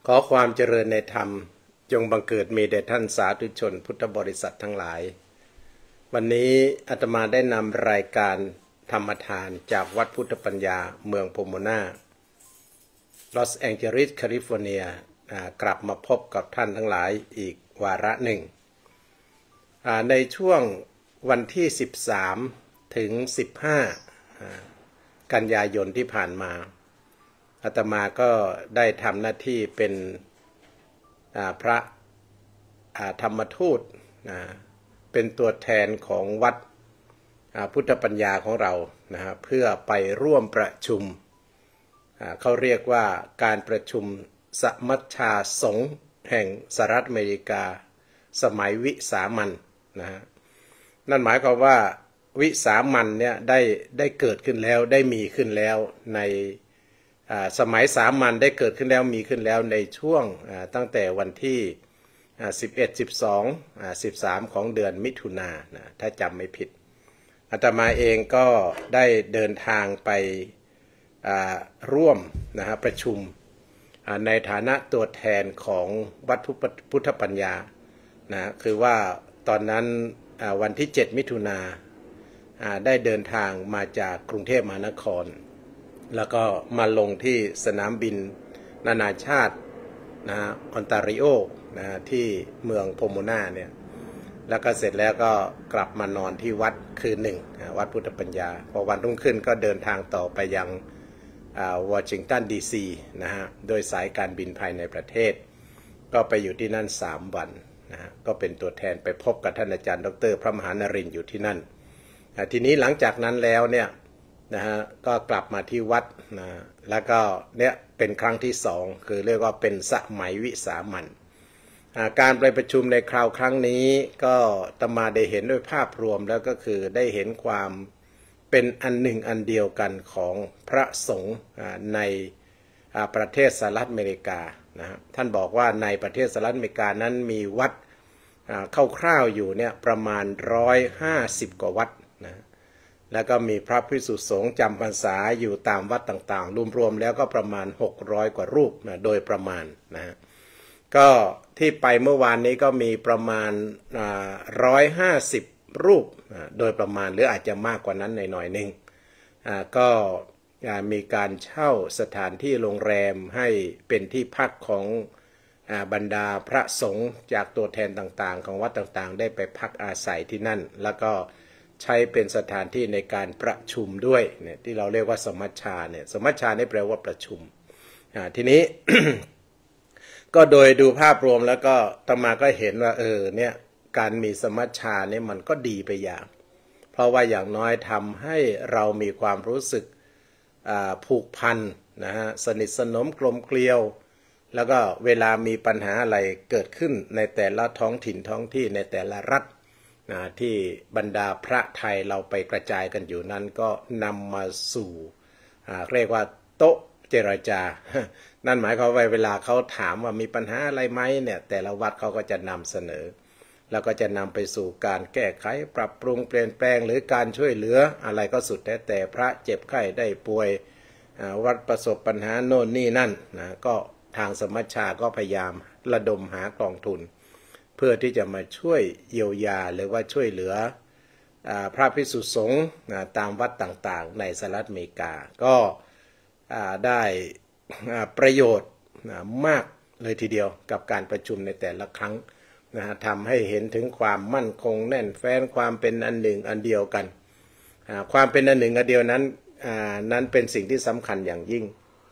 ขอความเจริญในธรรมจงบังเกิดมีแด่ท่านสาธุชนพุทธบริษัททั้งหลายวันนี้อาตมาได้นำรายการธรรมทานจากวัดพุทธปัญญาเมืองโพโมนาลอสแองเจลิสแคลิฟอร์เนียกลับมาพบกับท่านทั้งหลายอีกวาระหนึ่งในช่วงวันที่13ถึง15กันยายนที่ผ่านมาอาตมาก็ได้ทำหน้าที่เป็นพระธรรมทูตเป็นตัวแทนของวัดพุทธปัญญาของเราเพื่อไปร่วมประชุมเขาเรียกว่าการประชุมสมัชชาสงฆ์แห่งสหรัฐอเมริกาสมัยวิสามัญนั่นหมายความว่าวิสามัญเนี่ยได้เกิดขึ้นแล้วได้มีขึ้นแล้วในสมัยสามัญได้เกิดขึ้นแล้วมีขึ้นแล้วในช่วงตั้งแต่วันที่11 12 13ของเดือนมิถุนายนถ้าจำไม่ผิดอาตมาเองก็ได้เดินทางไปร่วมประชุมในฐานะตัวแทนของวัดพุทธปัญญาคือว่าตอนนั้นวันที่7มิถุนายนได้เดินทางมาจากกรุงเทพมหานครแล้วก็มาลงที่สนามบินนานาชาติออนตาริโอที่เมืองโพโมนาเนี่ยแล้วก็เสร็จแล้วก็กลับมานอนที่วัดคืนหนึ่งวัดพุทธปัญญาพอวันรุ่งขึ้นก็เดินทางต่อไปยังวอชิงตันดีซีโดยสายการบินภายในประเทศก็ไปอยู่ที่นั่น3วันก็เป็นตัวแทนไปพบกับท่านอาจารย์ดร.พระมหานรินทร์อยู่ที่นั่นทีนี้หลังจากนั้นแล้วเนี่ยก็กลับมาที่วัดแล้วก็เนี่ยเป็นครั้งที่2คือเรียกว่าเป็นสมัยวิสามัญการไปประชุมในคราวครั้งนี้ก็อาตมาได้เห็นด้วยภาพรวมแล้วก็คือได้เห็นความเป็นอันหนึ่งอันเดียวกันของพระสงฆ์ในประเทศสหรัฐอเมริกาท่านบอกว่าในประเทศสหรัฐอเมริกานั้นมีวัดคร่าวๆอยู่เนี่ยประมาณ150กว่าวัดแล้วก็มีพระภิกษุสงฆ์จำพรรษาอยู่ตามวัดต่างๆรวมๆแล้วก็ประมาณ600กว่ารูปโดยประมาณก็ที่ไปเมื่อวานนี้ก็มีประมาณ150รูปโดยประมาณหรืออาจจะมากกว่านั้นหน่อยๆนึงก็มีการเช่าสถานที่โรงแรมให้เป็นที่พักของบรรดาพระสงฆ์จากตัวแทนต่างๆของวัดต่างๆได้ไปพักอาศัยที่นั่นแล้วก็ใช้เป็นสถานที่ในการประชุมด้วยเนี่ยที่เราเรียกว่าสมัชชาเนี่ยสมัชชานี่แปลว่าประชุมทีนี้ ก็โดยดูภาพรวมแล้วก็อาตมาก็เห็นว่าเนี่ยการมีสมัชชาเนี่ยมันก็ดีไปอย่างเพราะว่าอย่างน้อยทำให้เรามีความรู้สึกผูกพันสนิทสนมกลมเกลียวแล้วก็เวลามีปัญหาอะไรเกิดขึ้นในแต่ละท้องถิ่นท้องที่ในแต่ละรัฐที่บรรดาพระไทยเราไปกระจายกันอยู่นั้นก็นำมาสู่เรียกว่าโต๊ะเจรจา นั่นหมายความว่าเวลาเขาถามว่ามีปัญหาอะไรไหมเนี่ยแต่ละวัดเขาก็จะนำเสนอแล้วก็จะนำไปสู่การแก้ไขปรับปรุงเปลี่ยนแปลงหรือการช่วยเหลืออะไรก็สุดแต่พระเจ็บไข้ได้ป่วยวัดประสบปัญหาโน่นนี่นั่นก็ทางสมัชชาก็พยายามระดมหากองทุนเพื่อที่จะมาช่วยเยียวยาหรือว่าช่วยเหลือพระภิกษุสงฆ์ตามวัดต่างๆในสหรัฐอเมริกาก็ได้ประโยชน์มากเลยทีเดียวกับการประชุมในแต่ละครั้งทำให้เห็นถึงความมั่นคงแน่นแฟ้นความเป็นอันหนึ่งอันเดียวกันความเป็นอันหนึ่งอันเดียวนั้นเป็นสิ่งที่สำคัญอย่างยิ่ง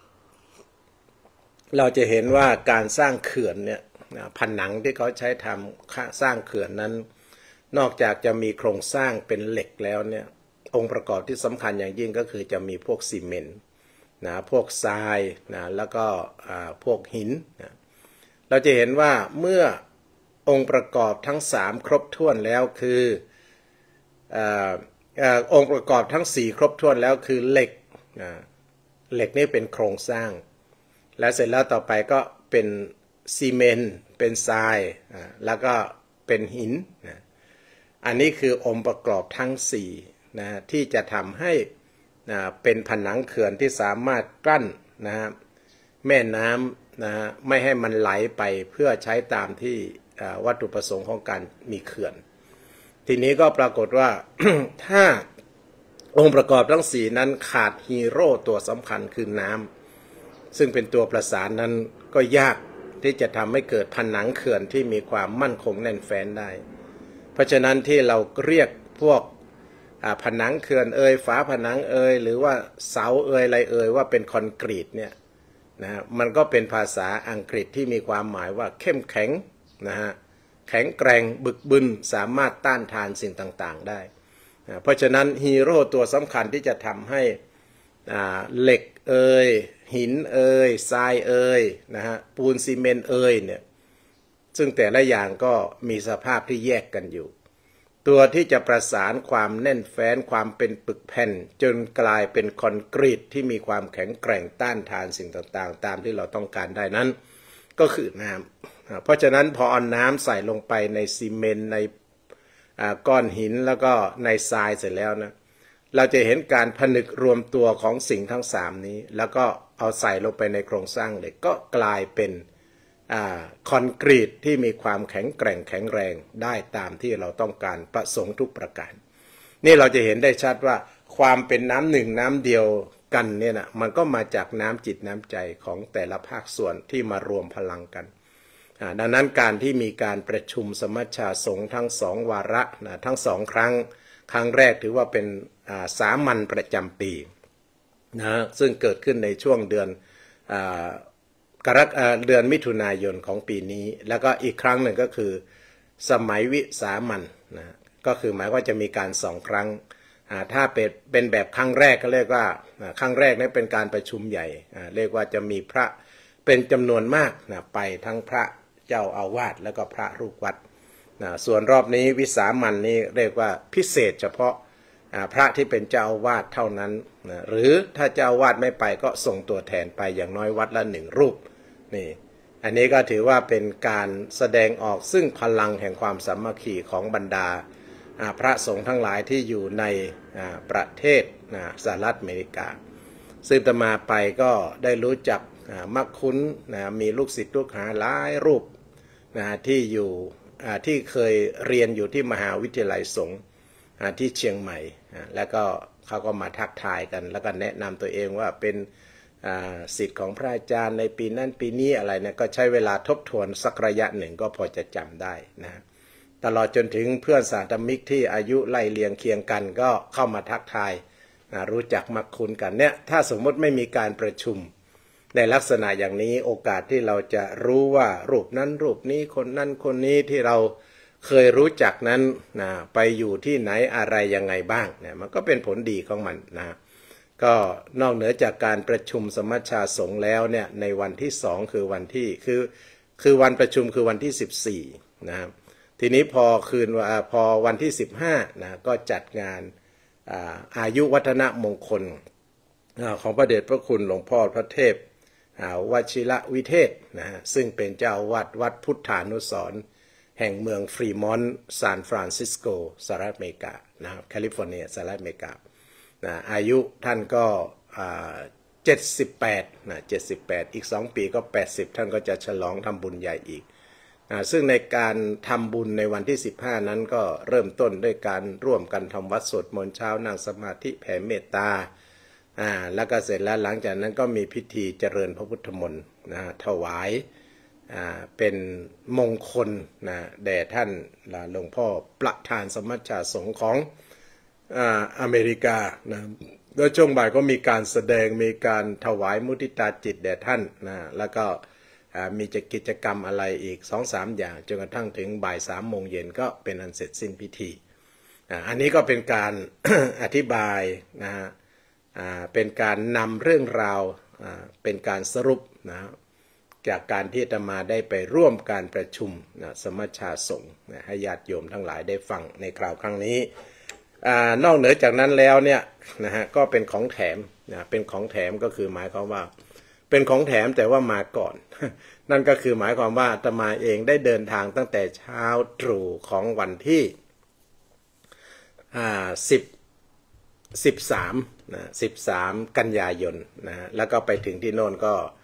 เราจะเห็นว่าการสร้างเขื่อนเนี่ยผนังที่เขาใช้ทำสร้างเขื่อนนั้นนอกจากจะมีโครงสร้างเป็นเหล็กแล้วเนี่ยองค์ประกอบที่สำคัญอย่างยิ่งก็คือจะมีพวกซีเมนต์พวกทรายแล้วก็พวกหินเราจะเห็นว่าเมื่อองค์ประกอบทั้ง3ครบถ้วนแล้วคือองค์ประกอบทั้ง4ครบถ้วนแล้วคือเหล็กนี่เป็นโครงสร้างและเสร็จแล้วต่อไปก็เป็นซีเมนต์เป็นทรายแล้วก็เป็นหินอันนี้คือองค์ประกอบทั้ง4ที่จะทำให้เป็นผนังเขื่อนที่สามารถกลั้นแม่น้นะฮะไม่ให้มันไหลไปเพื่อใช้ตามที่วัตถุประสงค์ของการมีเขื่อนทีนี้ก็ปรากฏว่า ถ้าองค์ประกอบทั้งสี่นั้นขาดฮีโร่ตัวสำคัญคือน้ำซึ่งเป็นตัวประสานนั้นก็ยากที่จะทำให้เกิดผนังเขื่อนที่มีความมั่นคงแน่นแฟ้นได้เพราะฉะนั้นที่เราเรียกพวกผนังเขื่อนฝาผนังหรือว่าเสาอะไรว่าเป็นคอนกรีตเนี่ยนะมันก็เป็นภาษาอังกฤษที่มีความหมายว่าเข้มแข็งนะฮะแข็งแกร่งบึกบึนสามารถต้านทานสิ่งต่างๆได้เพราะฉะนั้นฮีโร่ตัวสำคัญที่จะทำให้เหล็กหินทรายนะฮะปูนซีเมนต์เนี่ยซึ่งแต่ละอย่างก็มีสภาพที่แยกกันอยู่ตัวที่จะประสานความแน่นแฟ้นความเป็นปึกแผ่นจนกลายเป็นคอนกรีตที่มีความแข็งแกร่งต้านทานสิ่งต่างๆตามที่เราต้องการได้นั้นก็คือน้ำเพราะฉะนั้นพอเอาน้ำใส่ลงไปในซีเมนต์ในก้อนหินแล้วก็ในทรายเสร็จแล้วนะเราจะเห็นการผนึกรวมตัวของสิ่งทั้งสามนี้แล้วก็เอาใส่ลงไปในโครงสร้างเหล็กก็กลายเป็นคอนกรีตที่มีความแข็งแกร่งแข็งแรงได้ตามที่เราต้องการประสงค์ทุกประการนี่เราจะเห็นได้ชัดว่าความเป็นน้ำหนึ่งน้ำเดียวกันเนี่ยนะมันก็มาจากน้ำจิตน้ำใจของแต่ละภาคส่วนที่มารวมพลังกันดังนั้นการที่มีการประชุมสมัชชาสงฆ์ทั้งสองวาระนะทั้งสองครั้งแรกถือว่าเป็นสามัญประจำปีนะซึ่งเกิดขึ้นในช่วงเดือนเดือนมิถุนายนของปีนี้แล้วก็อีกครั้งหนึ่งก็คือสมัยวิสามัญนะก็คือหมายว่าจะมีการ2 ครั้งถ้าเป็นแบบครั้งแรกก็เรียกว่าครั้งแรกนี่เป็นการประชุมใหญ่เรียกว่าจะมีพระเป็นจำนวนมากนะไปทั้งพระเจ้าอาวาสแล้วก็พระลูกวัดนะส่วนรอบนี้วิสามัญนี่เรียกว่าพิเศษเฉพาะพระที่เป็นเจ้าอาวาสเท่านั้นนะหรือถ้าเจ้าอาวาสไม่ไปก็ส่งตัวแทนไปอย่างน้อยวัดละ1 รูปนี่อันนี้ก็ถือว่าเป็นการแสดงออกซึ่งพลังแห่งความสามัคคีของบรรดาพระสงฆ์ทั้งหลายที่อยู่ในประเทศสหรัฐอเมริกาซึ่งอาตมาไปก็ได้รู้จักมักคุ้นมีลูกศิษย์ลูกหาหลายรูปที่อยู่ที่เคยเรียนอยู่ที่มหาวิทยาลัยสงฆ์ที่เชียงใหม่แล้วก็เขาก็มาทักทายกันแล้วก็แนะนำตัวเองว่าเป็นศิษย์ของพระอาจารย์ในปีนั้นปีนี้อะไรเนี่ยก็ใช้เวลาทบทวนสักระยะหนึ่งก็พอจะจำได้นะตลอดจนถึงเพื่อนสาธมิกที่อายุไล่เลียงเคียงกันก็เข้ามาทักทายรู้จักมักคุ้นกันเนี่ยถ้าสมมติไม่มีการประชุมในลักษณะอย่างนี้โอกาสที่เราจะรู้ว่ารูปนั้นรูปนี้คนนั้นคนนี้ที่เราเคยรู้จักนั้นไปอยู่ที่ไหนอะไรยังไงบ้างเนี่ยมันก็เป็นผลดีของมันนะก็นอกเหนือจากการประชุมสมัชชาสงฆ์แล้วเนี่ยในวันที่2คือวันที่คือวันประชุมคือวันที่14นะครับทีนี้พอวันที่15นะก็จัดงานอายุวัฒนมงคลของพระเดชพระคุณหลวงพ่อพระเทพวชิระวิเทศนะฮะซึ่งเป็นเจ้าวัดพุทธานุสรณ์แห่งเมืองฟรีมอนต์ซานฟรานซิสโกสหรัฐอเมริกานะครับแคลิฟอร์เนียสหรัฐอเมริกาอายุท่านก็78อีก2 ปีก็80ท่านก็จะฉลองทำบุญใหญ่อีกซึ่งในการทำบุญในวันที่15นั้นก็เริ่มต้นด้วยการร่วมกันทำวัดสวดมนต์เช้านั่งสมาธิแผ่เมตตาแล้วก็เสร็จแล้วหลังจากนั้นก็มีพิธีเจริญพระพุทธมนต์ถวายเป็นมงคลแด่ท่านหลวงพ่อประธานสมัชชาสงฆ์ของอเมริกานะโดยช่วงบ่ายก็มีการแสดงมีการถวายมุทิตาจิตแด่ท่านแล้วก็มีกิจกรรมอะไรอีก 2-3 อย่างจนกระทั่งถึงบ่าย3 โมงเย็นก็เป็นอันเสร็จสิ้นพิธีอันนี้ก็เป็นการ อธิบายนะเป็นการนำเรื่องราวเป็นการสรุปนะจากการที่อาตมาได้ไปร่วมการประชุมสมัชชาสงฆ์ให้ญาติโยมทั้งหลายได้ฟังในคราวครั้งนี้นอกเหนือจากนั้นแล้วเนี่ยนะฮะก็เป็นของแถมเป็นของแถมก็คือหมายความว่าเป็นของแถมแต่ว่ามาก่อน นั่นก็คือหมายความว่าอาตมาเองได้เดินทางตั้งแต่เช้าตรู่ของวันที่13 กันยายนนะแล้วก็ไปถึงที่โน่นก็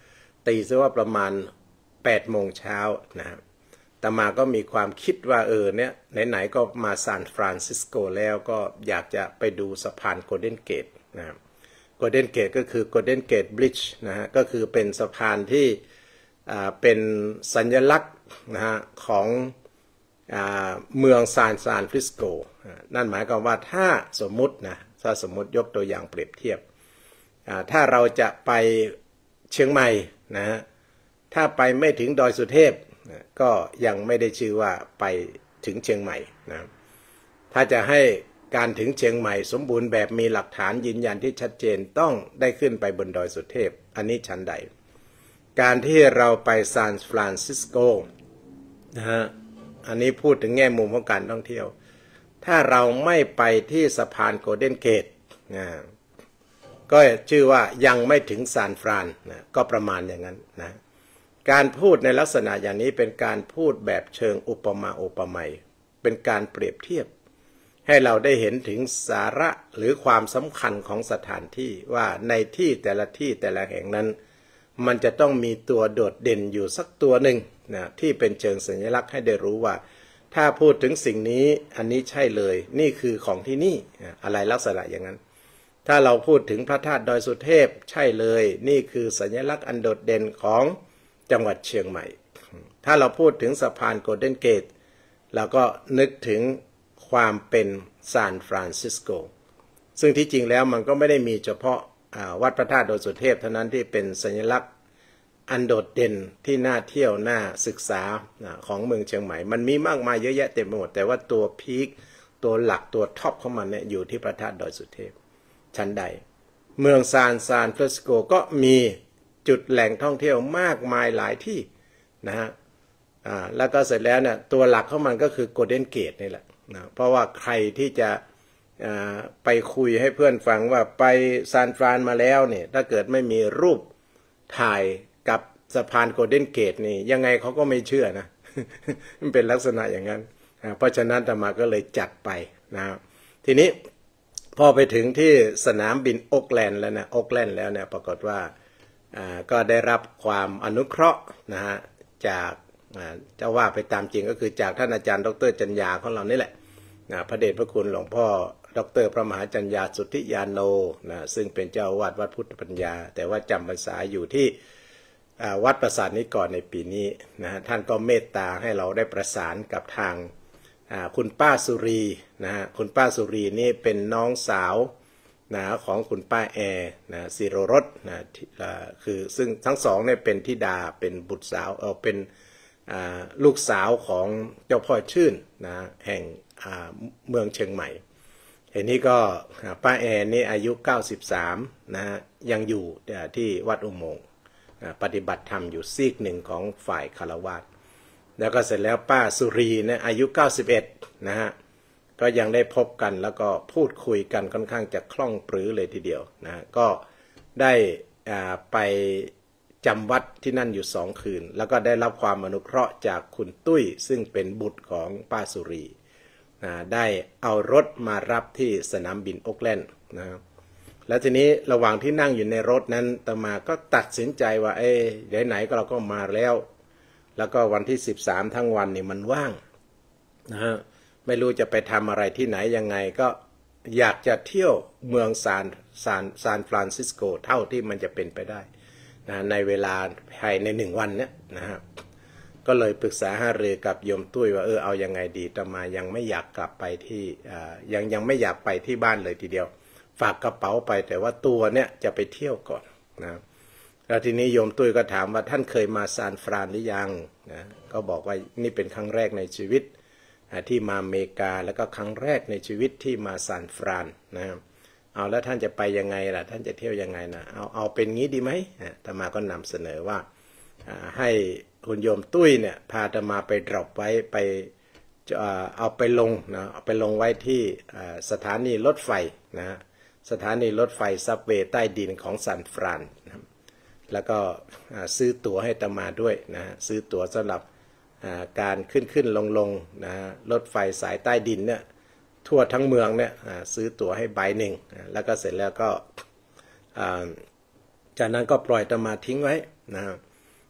ตีซะว่าประมาณ8 โมงเช้านะครับอาตมาก็มีความคิดว่าเนี่ยไหนๆก็มาซานฟรานซิสโกแล้วก็อยากจะไปดูสะพานโกลเด้นเกตนะครับโกลเด้นเกตก็คือโกลเด้นเกตบริดจ์นะฮะก็คือเป็นสะพานที่เป็นสัญลักษณ์นะฮะของเมืองซานฟรานซิสโกนั่นหมายความว่าถ้าสมมุติยกตัวอย่างเปรียบเทียบถ้าเราจะไปเชียงใหม่นะฮะถ้าไปไม่ถึงดอยสุเทพก็ยังไม่ได้ชื่อว่าไปถึงเชียงใหม่นะถ้าจะให้การถึงเชียงใหม่สมบูรณ์แบบมีหลักฐานยืนยันที่ชัดเจนต้องได้ขึ้นไปบนดอยสุเทพอันนี้ชั้นใดการที่เราไปซานฟรานซิสโกนะฮะอันนี้พูดถึงแง่มุมของการท่องเที่ยวถ้าเราไม่ไปที่สะพานโกลเด้นเกตนะก็ชื่อว่ายังไม่ถึงซานฟรานนะก็ประมาณอย่างนั้นนะการพูดในลักษณะอย่างนี้เป็นการพูดแบบเชิงอุปมาอุปไมยเป็นการเปรียบเทียบให้เราได้เห็นถึงสาระหรือความสำคัญของสถานที่ว่าในที่แต่ละแห่งนั้นมันจะต้องมีตัวโดดเด่นอยู่สักตัวหนึ่งนะที่เป็นเชิงสัญลักษณ์ให้ได้รู้ว่าถ้าพูดถึงสิ่งนี้อันนี้ใช่เลยนี่คือของที่นี่อะไรลักษณะอย่างนั้นถ้าเราพูดถึงพระธาตุดอยสุเทพใช่เลยนี่คือสัญลักษณ์อันโดดเด่นของจังหวัดเชียงใหม่ถ้าเราพูดถึงสะพานโกลเด้นเกตเราก็นึกถึงความเป็นซานฟรานซิสโกซึ่งที่จริงแล้วมันก็ไม่ได้มีเฉพาะวัดพระธาตุดอยสุเทพเท่านั้นที่เป็นสัญลักษณ์อันโดดเด่นที่น่าเที่ยวน่าศึกษาของเมืองเชียงใหม่มันมีมากมายเยอะแยะเต็มไปหมดแต่ว่าตัวพีคตัวหลักตัวท็อปของมันเนี่ยอยู่ที่พระธาตุดอยสุเทพชั้นใดเมืองซานฟรานซิสโกก็มีจุดแหล่งท่องเที่ยวมากมายหลายที่นะฮะแล้วก็เสร็จแล้วเนี่ยตัวหลักของมันก็คือโกลเด้นเกตนี่แหละนะเพราะว่าใครที่จะไปคุยให้เพื่อนฟังว่าไปซานฟรานมาแล้วเนี่ยถ้าเกิดไม่มีรูปถ่ายกับสะพานโกลเด้นเกตนี่ยังไงเขาก็ไม่เชื่อนะ มันเป็นลักษณะอย่างนั้นเพราะฉะนั้นอาตมาก็เลยจัดไปนะครับทีนี้พอไปถึงที่สนามบินโอ๊คแลนด์แล้วนะโอ๊คแลนด์แล้วเนี่ยปรากฏว่าก็ได้รับความอนุเคราะห์นะฮะจากจะว่าไปตามจริงก็คือจากท่านอาจารย์ดร.จัญญาของเรานี่แหละพระเดชพระคุณหลวงพ่อดร.พระมหาจัญญาสุทธิยานโนนะซึ่งเป็นเจ้าอาวาสวัดพุทธปัญญาแต่ว่าจำพรรษาอยู่ที่วัดปราสาทนิกรในปีนี้นะฮะท่านก็เมตตาให้เราได้ประสานกับทางคุณป้าสุรีนะฮะคุณป้าสุรีนี่เป็นน้องสาวนะของคุณป้าแอร์นะศิโรรสนะคือซึ่งทั้งสองเนี่ยเป็นธิดาเป็นบุตรสาวเป็นลูกสาวของเจ้าพ่อชื่นนะแห่งเมืองเชียงใหม่เห็นนี้ก็ป้าแอร์นี่อายุ93นะยังอยู่ที่วัดอุโมงค์ปฏิบัติธรรมอยู่ซีกหนึ่งของฝ่ายคฤหัสถ์แล้วก็เสร็จแล้วป้าสุรีเนี่ยอายุ91นะฮะก็ยังได้พบกันแล้วก็พูดคุยกันค่อนข้างจะคล่องปรือเลยทีเดียวนะก็ได้ไปจำวัดที่นั่นอยู่2 คืนแล้วก็ได้รับความอนุเคราะห์จากคุณตุ้ยซึ่งเป็นบุตรของป้าสุรีได้เอารถมารับที่สนามบินโอ๊คแลนด์นะครับแล้วทีนี้ระหว่างที่นั่งอยู่ในรถนั้นอาตมาก็ตัดสินใจว่าไหนๆก็เราก็มาแล้วก็วันที่13ทั้งวันนี่มันว่างนะฮะไม่รู้จะไปทำอะไรที่ไหนยังไงก็อยากจะเที่ยวเมืองซานฟรานซิสโกเท่าที่มันจะเป็นไปได้นะในเวลาภายใน1 วันเนี่ยนะฮะก็เลยปรึกษาหารือกับโยมตุ้ยว่าเอายังไงดีอาตมายังไม่อยากกลับไปที่ยังไม่อยากไปที่บ้านเลยทีเดียวฝากกระเป๋าไปแต่ว่าตัวเนี่ยจะไปเที่ยวก่อนนะแล้วทีนี้โยมตุ้ยก็ถามว่าท่านเคยมาซานฟรานหรือยังนะก็บอกว่านี่เป็นครั้งแรกในชีวิตที่มาอเมริกาแล้วก็ครั้งแรกในชีวิตที่มาซานฟรานนะครับเอาแล้วท่านจะไปยังไงล่ะท่านจะเที่ยวยังไงนะเอาเป็นงี้ดีไหมอาตมาก็นำเสนอว่าให้คุณโยมตุ้ยเนี่ยพาอาตมาไปดรอปไว้ไปเอาไปลงนะเอาไปลงไว้ที่สถานีรถไฟนะสถานีรถไฟซับเวย์ใต้ดินของซานฟรานนะแล้วก็ซื้อตั๋วให้อาตมาด้วยนะซื้อตั๋วสำหรับการขึ้นลงนะรถไฟสายใต้ดินเนี่ยทั่วทั้งเมืองเนี่ยซื้อตั๋วให้ใบหนึ่งแล้วก็เสร็จแล้วก็จากนั้นก็ปล่อยอาตมาทิ้งไว้นะ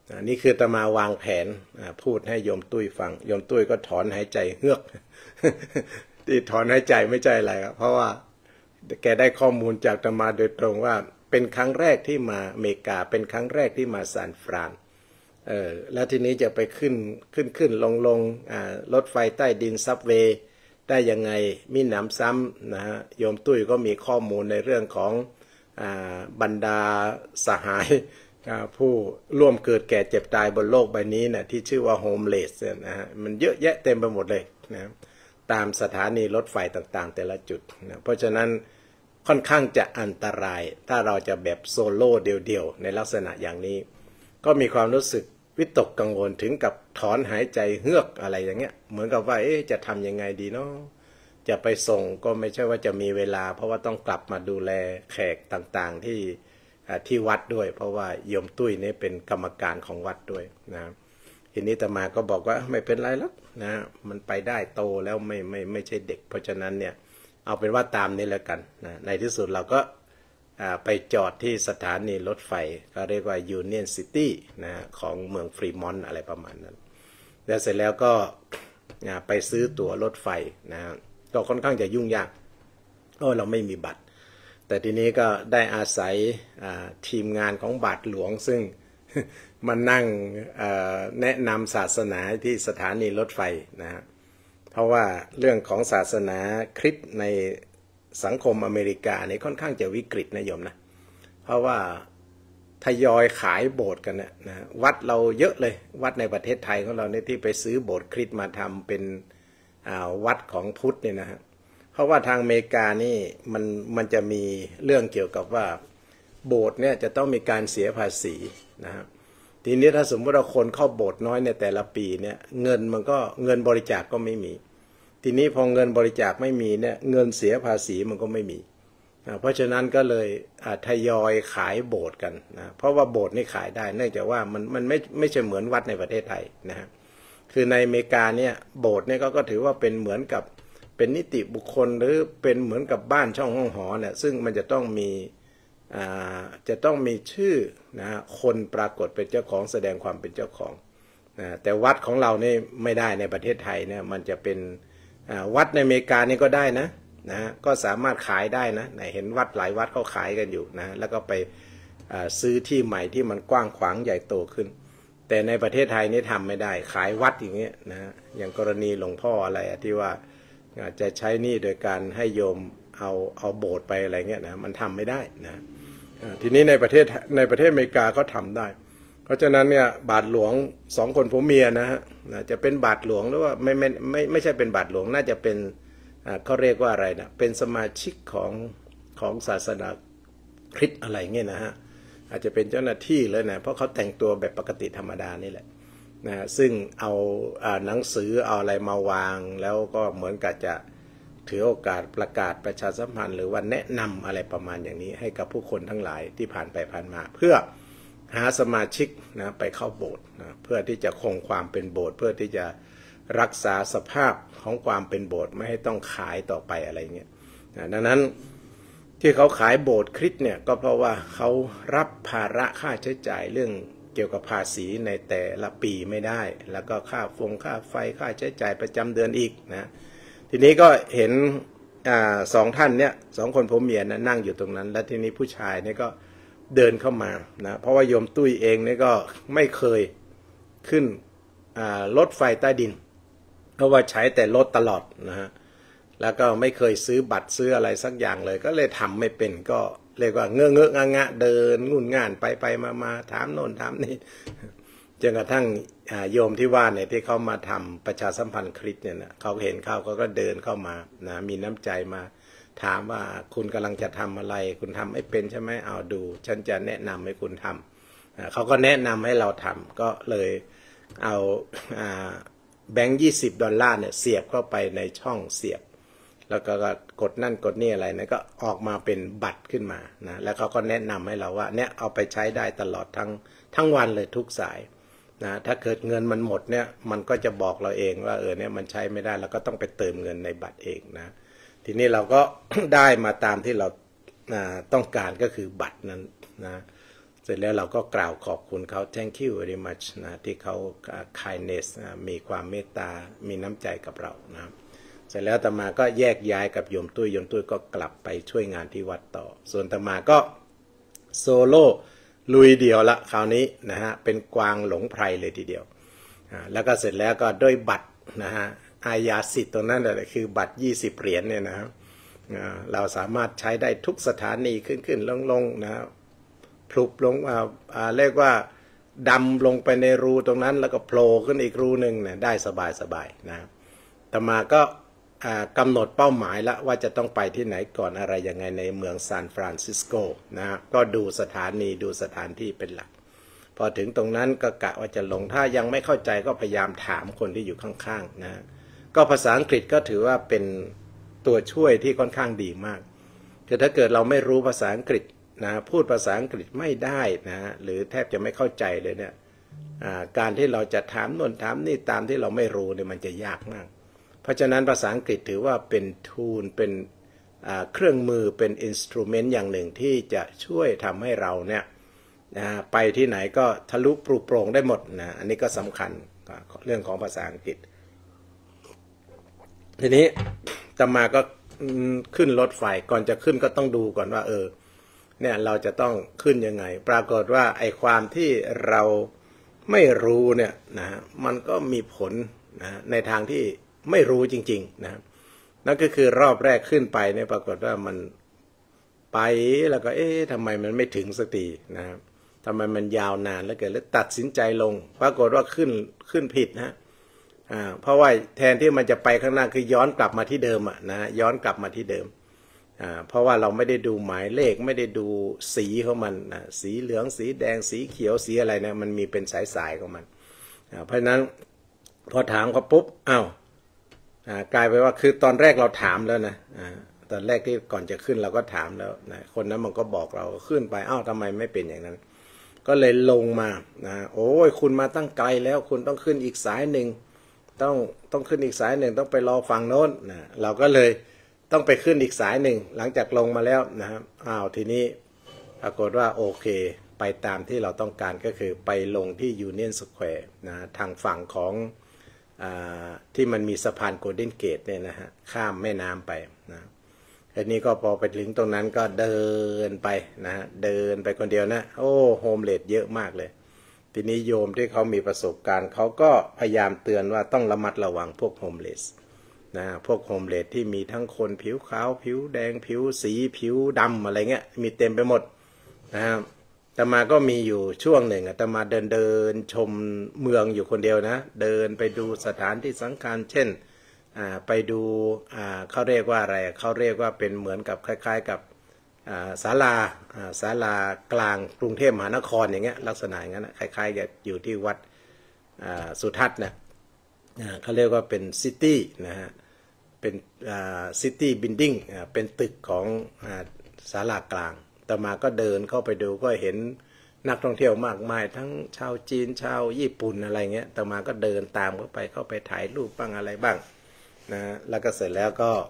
นี่คืออาตมาวางแผนพูดให้โยมตุ้ยฟังโยมตุ้ยก็ถอนหายใจเฮือก ที่ถอนหายใจไม่ใช่อะไรครับเพราะว่าแกได้ข้อมูลจากอาตมาโดยตรงว่าเป็นครั้งแรกที่มาอเมริกาเป็นครั้งแรกที่มาซานฟรานแล้วทีนี้จะไปขึ้นลงรถไฟใต้ดินซับเวย์ได้ยังไงมีหนำซ้ำนะฮะโยมตุ้ยก็มีข้อมูลในเรื่องของบรรดาสหายผู้ร่วมเกิดแก่เจ็บตายบนโลกใบนี้นะที่ชื่อว่าโฮมเลสนะฮะมันเยอะแยะเต็มไปหมดเลยนะตามสถานีรถไฟต่างๆแต่ละจุดนะเพราะฉะนั้นค่อนข้างจะอันตรายถ้าเราจะแบบโซโล่เดี่ยวๆในลักษณะอย่างนี้ก็มีความรู้สึกวิตกกังวลถึงกับถอนหายใจเฮือกอะไรอย่างเงี้ยเหมือนกับว่าจะทำยังไงดีเนาะจะไปส่งก็ไม่ใช่ว่าจะมีเวลาเพราะว่าต้องกลับมาดูแลแขกต่างๆที่วัดด้วยเพราะว่าโยมตุ้ยนี่เป็นกรรมการของวัดด้วยนะทีนี้อาตมาก็บอกว่าไม่เป็นไรหรอกนะมันไปได้โตแล้วไม่ใช่เด็กเพราะฉะนั้นเนี่ยเอาเป็นว่าตามนี้แล้วกันนะในที่สุดเราก็ไปจอดที่สถานีรถไฟก็เรียกว่า Union City นะของเมืองฟรีมอนต์อะไรประมาณนั้นแล้วเสร็จแล้วก็ไปซื้อตั๋วรถไฟนะก็ค่อนข้างจะยุ่งยากเพราะเราไม่มีบัตรแต่ทีนี้ก็ได้อาศัยทีมงานของบาทหลวงซึ่งมานั่งแนะนำศาสนาที่สถานีรถไฟนะเพราะว่าเรื่องของศาสนาคริสต์ในสังคมอเมริกาเนี่ยค่อนข้างจะวิกฤตนะโยมนะเพราะว่าทยอยขายโบสถ์กันนะวัดเราเยอะเลยวัดในประเทศไทยของเราเนี่ยที่ไปซื้อโบสถ์คริสต์มาทำเป็นวัดของพุทธเนี่ยนะฮะเพราะว่าทางอเมริกานี่มันจะมีเรื่องเกี่ยวกับว่าโบสถ์เนี่ยจะต้องมีการเสียภาษีนะฮะทีนี้ถ้าสมมติเราคนเข้าโบสถ์น้อยในแต่ละปีเนี่ยเงินบริจาค ก็ไม่มีทีนี้พอเงินบริจาคไม่มีเนี่ยเงินเสียภาษีมันก็ไม่มีเพราะฉะนั้นก็เลยทยอยขายโบสถ์กันนะเพราะว่าโบสถ์นี่ขายได้เนื่องจากว่ามันไม่ใช่เหมือนวัดในประเทศไทยนะฮะคือในอเมริกาเนี่ยโบสถ์เนี่ยก็ถือว่าเป็นเหมือนกับเป็นนิติบุคคลหรือเป็นเหมือนกับบ้านช่องห้องหอเนี่ยซึ่งมันจะต้องมีชื่อนะคนปรากฏเป็นเจ้าของแสดงความเป็นเจ้าของนะแต่วัดของเรานี่ไม่ได้ในประเทศไทยเนี่ยมันจะเป็นวัดในอเมริกานี่ก็ได้นะก็สามารถขายได้นะเห็นวัดหลายวัดเขาขายกันอยู่นะแล้วก็ไปซื้อที่ใหม่ที่มันกว้างขวางใหญ่โตขึ้นแต่ในประเทศไทยนี่ทำไม่ได้ขายวัดอย่างเงี้ยนะอย่างกรณีหลวงพ่ออะไรที่ว่าจะใช้นี่โดยการให้โยมเอาโบสถ์ไปอะไรเงี้ยนะมันทำไม่ได้นะทีนี้ในประเทศอเมริกาก็ทำได้เพราะฉะนั้นเนี่ยบาทหลวง2 คนผัวเมียนะฮะจะเป็นบาทหลวงหรือว่าไม่ใช่เป็นบาทหลวงน่าจะเป็นเขาเรียกว่าอะไรนะเป็นสมาชิกของศาสนาคริสต์อะไรเงี้ยนะฮะอาจจะเป็นเจ้าหน้าที่เลยนะเพราะเขาแต่งตัวแบบปกติธรรมดานี่แหละนะซึ่งเอาหนังสือเอาอะไรมาวางแล้วก็เหมือนกับจะถือโอกาสประกาศประชาสัมพันธ์หรือว่าแนะนำอะไรประมาณอย่างนี้ให้กับผู้คนทั้งหลายที่ผ่านไปผ่านมาเพื่อหาสมาชิกนะไปเข้าโบสถ์นะเพื่อที่จะคงความเป็นโบสถ์เพื่อที่จะรักษาสภาพของความเป็นโบสถ์ไม่ให้ต้องขายต่อไปอะไรเงี้ยดังนั้นที่เขาขายโบสถ์คริสต์เนี่ยก็เพราะว่าเขารับภาระค่าใช้จ่ายเรื่องเกี่ยวกับภาษีในแต่ละปีไม่ได้แล้วก็ค่าไฟค่าใช้จ่ายประจำเดือนอีกนะทีนี้ก็เห็น2 ท่านเนี่ย2 คนผัวเมียนะนั่งอยู่ตรงนั้นแล้วทีนี้ผู้ชายเนี่ยก็เดินเข้ามานะเพราะว่าโยมตุ้ยเองเนี่ยก็ไม่เคยขึ้นรถไฟใต้ดินเพราะว่าใช้แต่รถตลอดนะฮะแล้วก็ไม่เคยซื้อบัตรซื้ออะไรสักอย่างเลยก็เลยทำไม่เป็นก็เรียกว่าเงอะงะเดินงุ่นง่านไปมาถามโน่นถามนี่จนกระทั่งโยมที่ว่าเนี่ยที่เขามาทำประชาสัมพันธ์คริสต์เนี่ยนะเขาเห็นเขาก็เดินเข้ามานะมีน้ำใจมาถามว่าคุณกำลังจะทำอะไรคุณทำไม่เป็นใช่ไหมเอาดูฉันจะแนะนำให้คุณทำเขาก็แนะนำให้เราทำก็เลยเอาแบงค์$20เนี่ยเสียบเข้าไปในช่องเสียบแล้วก็กดนั่นกดนี่อะไรนะก็ออกมาเป็นบัตรขึ้นมานะแล้วเขาก็แนะนำให้เราว่าเนี่ยเอาไปใช้ได้ตลอดทั้งวันเลยทุกสายนะถ้าเกิดเงินมันหมดเนี่ยมันก็จะบอกเราเองว่าเนี่ยมันใช้ไม่ได้แล้วก็ต้องไปเติมเงินในบัตรเองนะทีนี้เราก็ ได้มาตามที่เราต้องการก็คือบัตรนั้นนะเสร็จแล้วเราก็กล่าวขอบคุณเขา thank you very much นะที่เขา kindness มีความเมตตามีน้ำใจกับเรานะเสร็จแล้วอาตมาก็แยกย้ายกับโยมตุ้ยก็กลับไปช่วยงานที่วัดต่อส่วนอาตมาก็โซโล่ลุยเดียวละคราวนี้นะฮะเป็นกวางหลงไพรเลยทีเดียวแล้วก็เสร็จแล้วก็ด้วยบัตรนะฮะอาญาสิทธิ์ตรงนั้นแหละคือบัตร20 เหรียญเนี่ยนะครับเราสามารถใช้ได้ทุกสถานีขึ้นลงนะพลุบลงเรียกว่าดำลงไปในรูตรงนั้นแล้วก็โผล่ขึ้นอีกรูหนึ่งเนี่ยได้สบายนะแต่มาก็กำหนดเป้าหมายแล้วว่าจะต้องไปที่ไหนก่อนอะไรยังไงในเมืองซานฟรานซิสโกนะก็ดูสถานีดูสถานที่เป็นหลักพอถึงตรงนั้นก็กะว่าจะลงถ้ายังไม่เข้าใจก็พยายามถามคนที่อยู่ข้างๆนะก็ภาษาอังกฤษก็ถือว่าเป็นตัวช่วยที่ค่อนข้างดีมากคือถ้าเกิดเราไม่รู้ภาษาอังกฤษนะพูดภาษาอังกฤษไม่ได้นะหรือแทบจะไม่เข้าใจเลยเนี่ยการที่เราจะถามโน่นถามนี่ตามที่เราไม่รู้เนี่ยมันจะยากมากเพราะฉะนั้นภาษาอังกฤษถือว่าเป็นทูลเป็นเครื่องมือเป็นอินสตรูเมนต์อย่างหนึ่งที่จะช่วยทำให้เราเนี่ยไปที่ไหนก็ทะลุปลุกโปร่งได้หมดนะอันนี้ก็สำคัญเรื่องของภาษาอังกฤษทีนี้จะมาก็ขึ้นรถไฟก่อนจะขึ้นก็ต้องดูก่อนว่าเนี่ยเราจะต้องขึ้นยังไงปรากฏว่าไอ้ความที่เราไม่รู้เนี่ยนะมันก็มีผลนะในทางที่ไม่รู้จริงๆนะนั่นก็คือรอบแรกขึ้นไปเนี่ยปรากฏว่ามันไปแล้วก็ทำไมมันไม่ถึงสักทีนะทำไมมันยาวนานแล้วเกิดแล้วตัดสินใจลงปรากฏว่าขึ้นผิดนะเพราะว่าแทนที่มันจะไปข้างหน้าคือย้อนกลับมาที่เดิมนะย้อนกลับมาที่เดิมเพราะว่าเราไม่ได้ดูหมายเลขไม่ได้ดูสีของมันนะสีเหลืองสีแดงสีเขียวสีอะไรนะมันมีเป็นสายๆของมันเพราะฉะนั้นพอถามเขาปุ๊บกลายไปว่าคือตอนแรกเราถามแล้วนะตอนแรกที่ก่อนจะขึ้นเราก็ถามแล้วนะคนนั้นมันก็บอกเราขึ้นไปทำไมไม่เป็นอย่างนั้นก็เลยลงมานะโอ้ยคุณมาตั้งไกลแล้วคุณต้องขึ้นอีกสายหนึ่งต้องขึ้นอีกสายหนึ่งต้องไปรอฝั่งโน้นนะเราก็เลยต้องไปขึ้นอีกสายหนึ่งหลังจากลงมาแล้วนะครับทีนี้ปรากฏว่าโอเคไปตามที่เราต้องการก็คือไปลงที่ยูเนียนสแควร์นะทางฝั่งของที่มันมีสะพานโกลเด้นเกตเนี่ยนะฮะข้ามแม่น้ำไปนะอันนี้ก็พอไปถึงตรงนั้นก็เดินไปนะเดินไปคนเดียวนะโฮมเลสเยอะมากเลยทีนี้โยมที่เขามีประสบการณ์เขาก็พยายามเตือนว่าต้องระมัดระวังพวกโฮมเลสนะพวกโฮมเลสที่มีทั้งคนผิวขาวผิวแดงผิวสีผิวดำอะไรเงี้ยมีเต็มไปหมดนะครับแต่มาก็มีอยู่ช่วงหนึ่งแต่มาเดินชมเมืองอยู่คนเดียวนะเดินไปดูสถานที่สำคัญเช่นไปดูเขาเรียกว่าอะไรเขาเรียกว่าเป็นเหมือนกับคล้ายๆกับศาลากลางกรุงเทพมหานครอย่างเงี้ยลักษณะอย่างนั้นคล้ายๆกับอยู่ที่วัดสุทัศน์เนี่ยเขาเรียกว่าเป็นซิตี้นะฮะเป็นซิตี้บิลดิ้งเป็นตึกของศาลากลางต่อมาก็เดินเข้าไปดูก็เห็นนักท่องเที่ยวมากมายทั้งชาวจีนชาวญี่ปุ่นอะไรเงี้ยต่อมาก็เดินตามเข้าไปถ่ายรูปบ้างอะไรบ้างนะแล้วก็เสร็จแล้วก็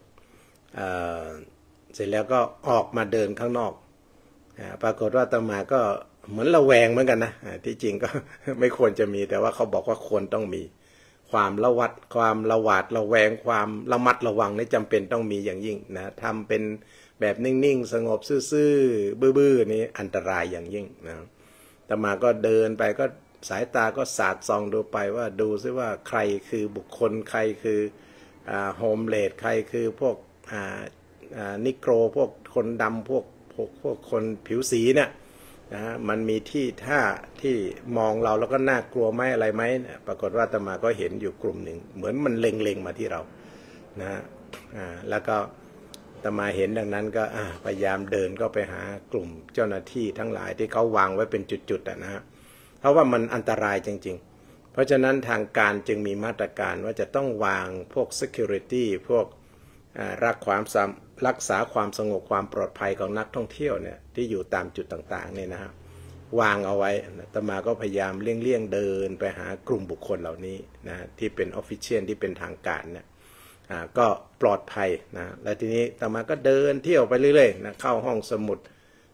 ออกมาเดินข้างนอกปรากฏว่าต่อมาก็เหมือนระแวงเหมือนกันนะที่จริงก็ไม่ควรจะมีแต่ว่าเขาบอกว่าควรต้องมีความระหวาดระแวงความระมัดระวังนี่จำเป็นต้องมีอย่างยิ่งนะทำเป็นแบบนิ่งๆสงบซื่อๆบื้อๆนี่อันตรายอย่างยิ่งนะต่อมาก็เดินไปก็สายตาก็สาดส่องดูไปว่าดูซิว่าใครคือบุคคลใครคือโฮมเลสใครคือพวกนิโกรพวกคนดำพวกคนผิวสีเนี่ยนะมันมีที่ท่าที่มองเราแล้วก็น่ากลัวไหมอะไรไหมปรากฏว่าอาตมาก็เห็นอยู่กลุ่มหนึ่งเหมือนมันเล็งมาที่เรานะแล้วก็อาตมาเห็นดังนั้นก็พยายามเดินก็ไปหากลุ่มเจ้าหน้าที่ทั้งหลายที่เขาวางไว้เป็นจุดๆนะฮะเพราะว่ามันอันตรายจริงๆเพราะฉะนั้นทางการจึงมีมาตรการว่าจะต้องวางพวก security พวกรักษาความสงบความปลอดภัยของนักท่องเที่ยวเนี่ยที่อยู่ตามจุดต่างๆเนี่ยนะครับวางเอาไว้อาตมาก็พยายามเลี่ยงเดินไปหากลุ่มบุคคลเหล่านี้นะที่เป็นออฟฟิเชียลที่เป็นทางการเนี่ยก็ปลอดภัยนะแล้วทีนี้อาตมาก็เดินเที่ยวไปเรื่อยๆนะเข้าห้องสมุด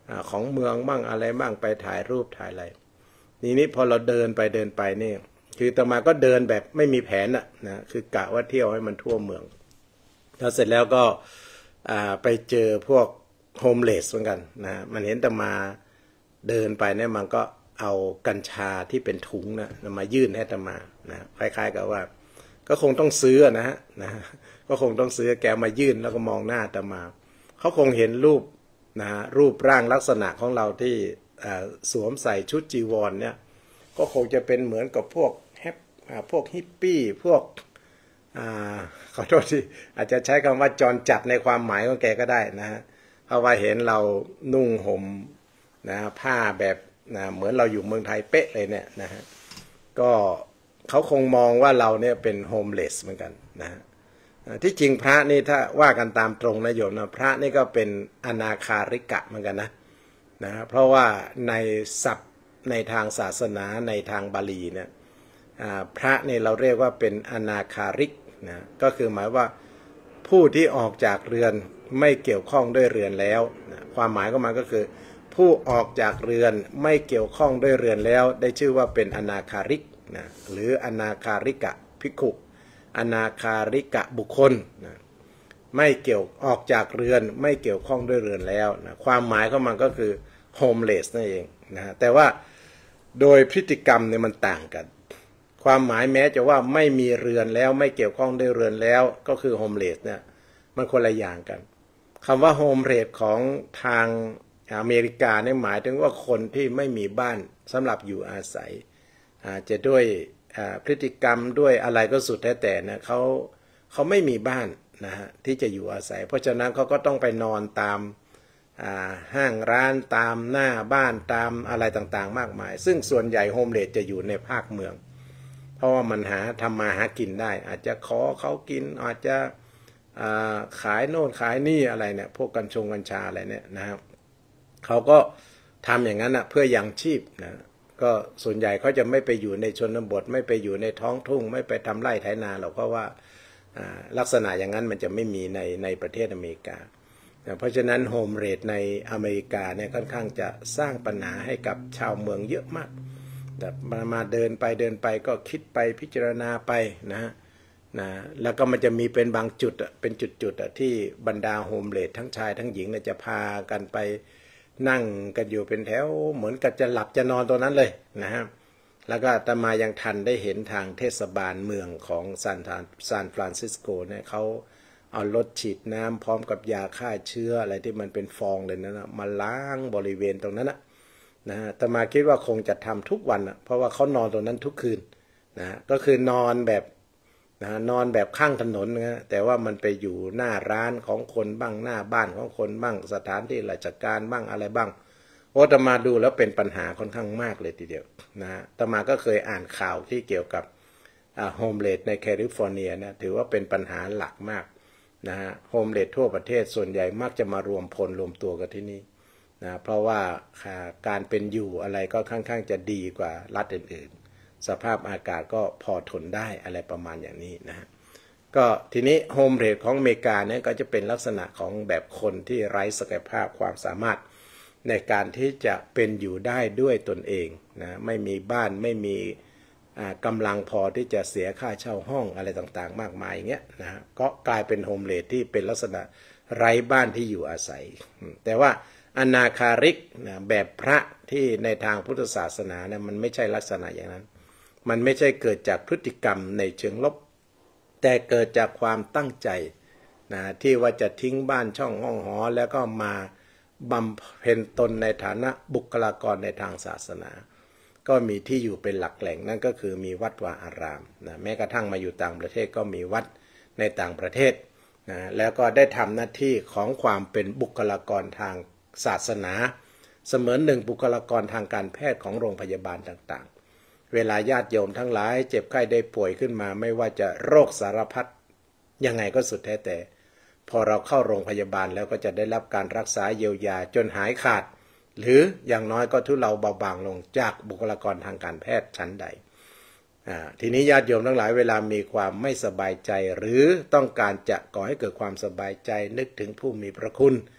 ของเมืองบ้างอะไรบ้างไปถ่ายรูปถ่ายอะไรนี้พอเราเดินไปนี่คืออาตมาก็เดินแบบไม่มีแผนนะคือกะว่าเที่ยวให้มันทั่วเมืองแล้วเสร็จแล้วก็ไปเจอพวกโฮมเลสเหมือนกันนะมันเห็นอาตมาเดินไปเนี่ยมันก็เอากัญชาที่เป็นถุงนะมายื่นให้อาตมานะคล้ายๆกับว่าก็คงต้องซื้อนะก็คงต้องซื้อแกมายื่นแล้วก็มองหน้าอาตมาเขาคงเห็นรูปนะรูปร่างลักษณะของเราที่สวมใส่ชุดจีวรเนี่ยก็คงจะเป็นเหมือนกับพวกพวกฮิปปี้พวกขอโทษที่อาจจะใช้คำว่าจรจัดในความหมายของแกก็ได้นะฮะเพราะว่าเห็นเรานุ่งห่มนะผ้าแบบนะเหมือนเราอยู่เมืองไทยเป๊ะเลยเนี่ยนะฮะก็เขาคงมองว่าเราเนี่ยเป็นโฮมเลสเหมือนกันนะฮะที่จริงพระนี่ถ้าว่ากันตามตรงนะโยมนะพระนี่ก็เป็นอนาคาริกะเหมือนกันนะเพราะว่าในศัพท์ในทางศาสนาในทางบาลีเนี่ยพระเนี่ยเราเรียกว่าเป็นอนาคาริกนะก็คือหมายว่าผู้ที่ออกจากเรือนไม่เกี่ยวข้องด้วยเรือนแล้วนะความหมายของมันก็คือผู้ออกจากเรือนไม่เกี่ยวข้องด้วยเรือนแล้วได้ชื่อว่าเป็นอนาคาริกนะหรืออนาคาริกะภิกขุอนาคาริกะบุคคลนะไม่เกี่ยวออกจากเรือนไม่เกี่ยวข้องด้วยเรือนแล้วนะความหมายของมันก็คือโฮมเลสนั่นเองนะแต่ว่าโดยพฤติกรรมเนี่ยมันต่างกันความหมายแม้จะว่าไม่มีเรือนแล้วไม่เกี่ยวข้องด้วยเรือนแล้วก็คือโฮมเลสเนี่ยมันคนละอย่างกันคำว่าโฮมเลสของทางอเมริกาเนี่ยหมายถึงว่าคนที่ไม่มีบ้านสำหรับอยู่อาศัยอาจจะด้วยพฤติกรรมด้วยอะไรก็สุดแท้แต่นะเขาไม่มีบ้านนะฮะที่จะอยู่อาศัยเพราะฉะนั้นเขาก็ต้องไปนอนตามห้างร้านตามหน้าบ้านตามอะไรต่างๆมากมายซึ่งส่วนใหญ่โฮมเลสจะอยู่ในภาคเมืองเพราะว่ามันทำมาหากินได้อาจจะขอเขากินอาจจะขายโน่นขายนี่อะไรเนี่ยพวกกัญชาอะไรเนี่ยนะครับเขาก็ทำอย่างนั้นนะเพื่อยังชีพนะก็ส่วนใหญ่เขาจะไม่ไปอยู่ในชนบทไม่ไปอยู่ในท้องทุ่งไม่ไปทำไร่ไถนาหรอกเพราะว่าลักษณะอย่างนั้นมันจะไม่มีในประเทศอเมริกาเพราะฉะนั้นโฮมเลสในอเมริกาเนี่ยค่อนข้างจะสร้างปัญหาให้กับชาวเมืองเยอะมากแต่มาเดินไปก็คิดไปพิจารณาไปนะแล้วก็มันจะมีเป็นบางจุดเป็นจุดที่บรรดาโฮมเลสทั้งชายทั้งหญิงเนี่ยจะพากันไปนั่งกันอยู่เป็นแถวเหมือนกับจะหลับจะนอนตรงนั้นเลยนะฮะแล้วก็อาตมายังทันได้เห็นทางเทศบาลเมืองของซานฟรานซิสโกเนี่ยเขาเอารถฉีดน้ำพร้อมกับยาฆ่าเชื้ออะไรที่มันเป็นฟองเลยนะมาล้างบริเวณตรงนั้นนะอาตมาคิดว่าคงจะทำทุกวันเพราะว่าเขานอนตรงนั้นทุกคืนนะก็คือนอนแบบนอนแบบข้างถนนนะแต่ว่ามันไปอยู่หน้าร้านของคนบ้างหน้าบ้านของคนบ้างสถานที่ราชการบ้างอะไรบ้างอาตมาดูแล้วเป็นปัญหาค่อนข้างมากเลยทีเดียวนะอาตมาก็เคยอ่านข่าวที่เกี่ยวกับโฮมเลสในแคลิฟอร์เนียนะถือว่าเป็นปัญหาหลักมากนะโฮมเลสทั่วประเทศส่วนใหญ่มักจะมารวมตัวกันที่นี่นะเพราะว่าการเป็นอยู่อะไรก็ค่อนข้างจะดีกว่ารัฐอื่นๆสภาพอากาศก็พอทนได้อะไรประมาณอย่างนี้นะก็ทีนี้โฮมเลสของอเมริกาเนี่ยก็จะเป็นลักษณะของแบบคนที่ไร้ศักยภาพความสามารถในการที่จะเป็นอยู่ได้ด้วยตนเองนะไม่มีบ้านไม่มีกำลังพอที่จะเสียค่าเช่าห้องอะไรต่างๆมากมายอย่างเงี้ยนะก็กลายเป็นโฮมเลสที่เป็นลักษณะไร้บ้านที่อยู่อาศัยแต่ว่าอนาคาริกนะแบบพระที่ในทางพุทธศาสนาเนี่ยมันไม่ใช่ลักษณะอย่างนั้นมันไม่ใช่เกิดจากพฤติกรรมในเชิงลบแต่เกิดจากความตั้งใจนะที่ว่าจะทิ้งบ้านช่องห้องหอแล้วก็มาบำเพ็ญตนในฐานะบุคลากรในทางศาสนาก็มีที่อยู่เป็นหลักแหล่งนั่นก็คือมีวัดวาอารามนะแม้กระทั่งมาอยู่ต่างประเทศก็มีวัดในต่างประเทศนะแล้วก็ได้ทำหน้าที่ของความเป็นบุคลากรทางศาสนาเสมือนหนึ่งบุคลากรทางการแพทย์ของโรงพยาบาลต่างๆเวลาญาติโยมทั้งหลายเจ็บไข้ได้ป่วยขึ้นมาไม่ว่าจะโรคสารพัดยังไงก็สุดแท้แต่พอเราเข้าโรงพยาบาลแล้วก็จะได้รับการรักษาเยียวยาจนหายขาดหรืออย่างน้อยก็ทุเลาเบาบางลงจากบุคลากรทางการแพทย์ชั้นใดทีนี้ญาติโยมทั้งหลายเวลามีความไม่สบายใจหรือต้องการจะก่อให้เกิดความสบายใจนึกถึงผู้มีพระคุณ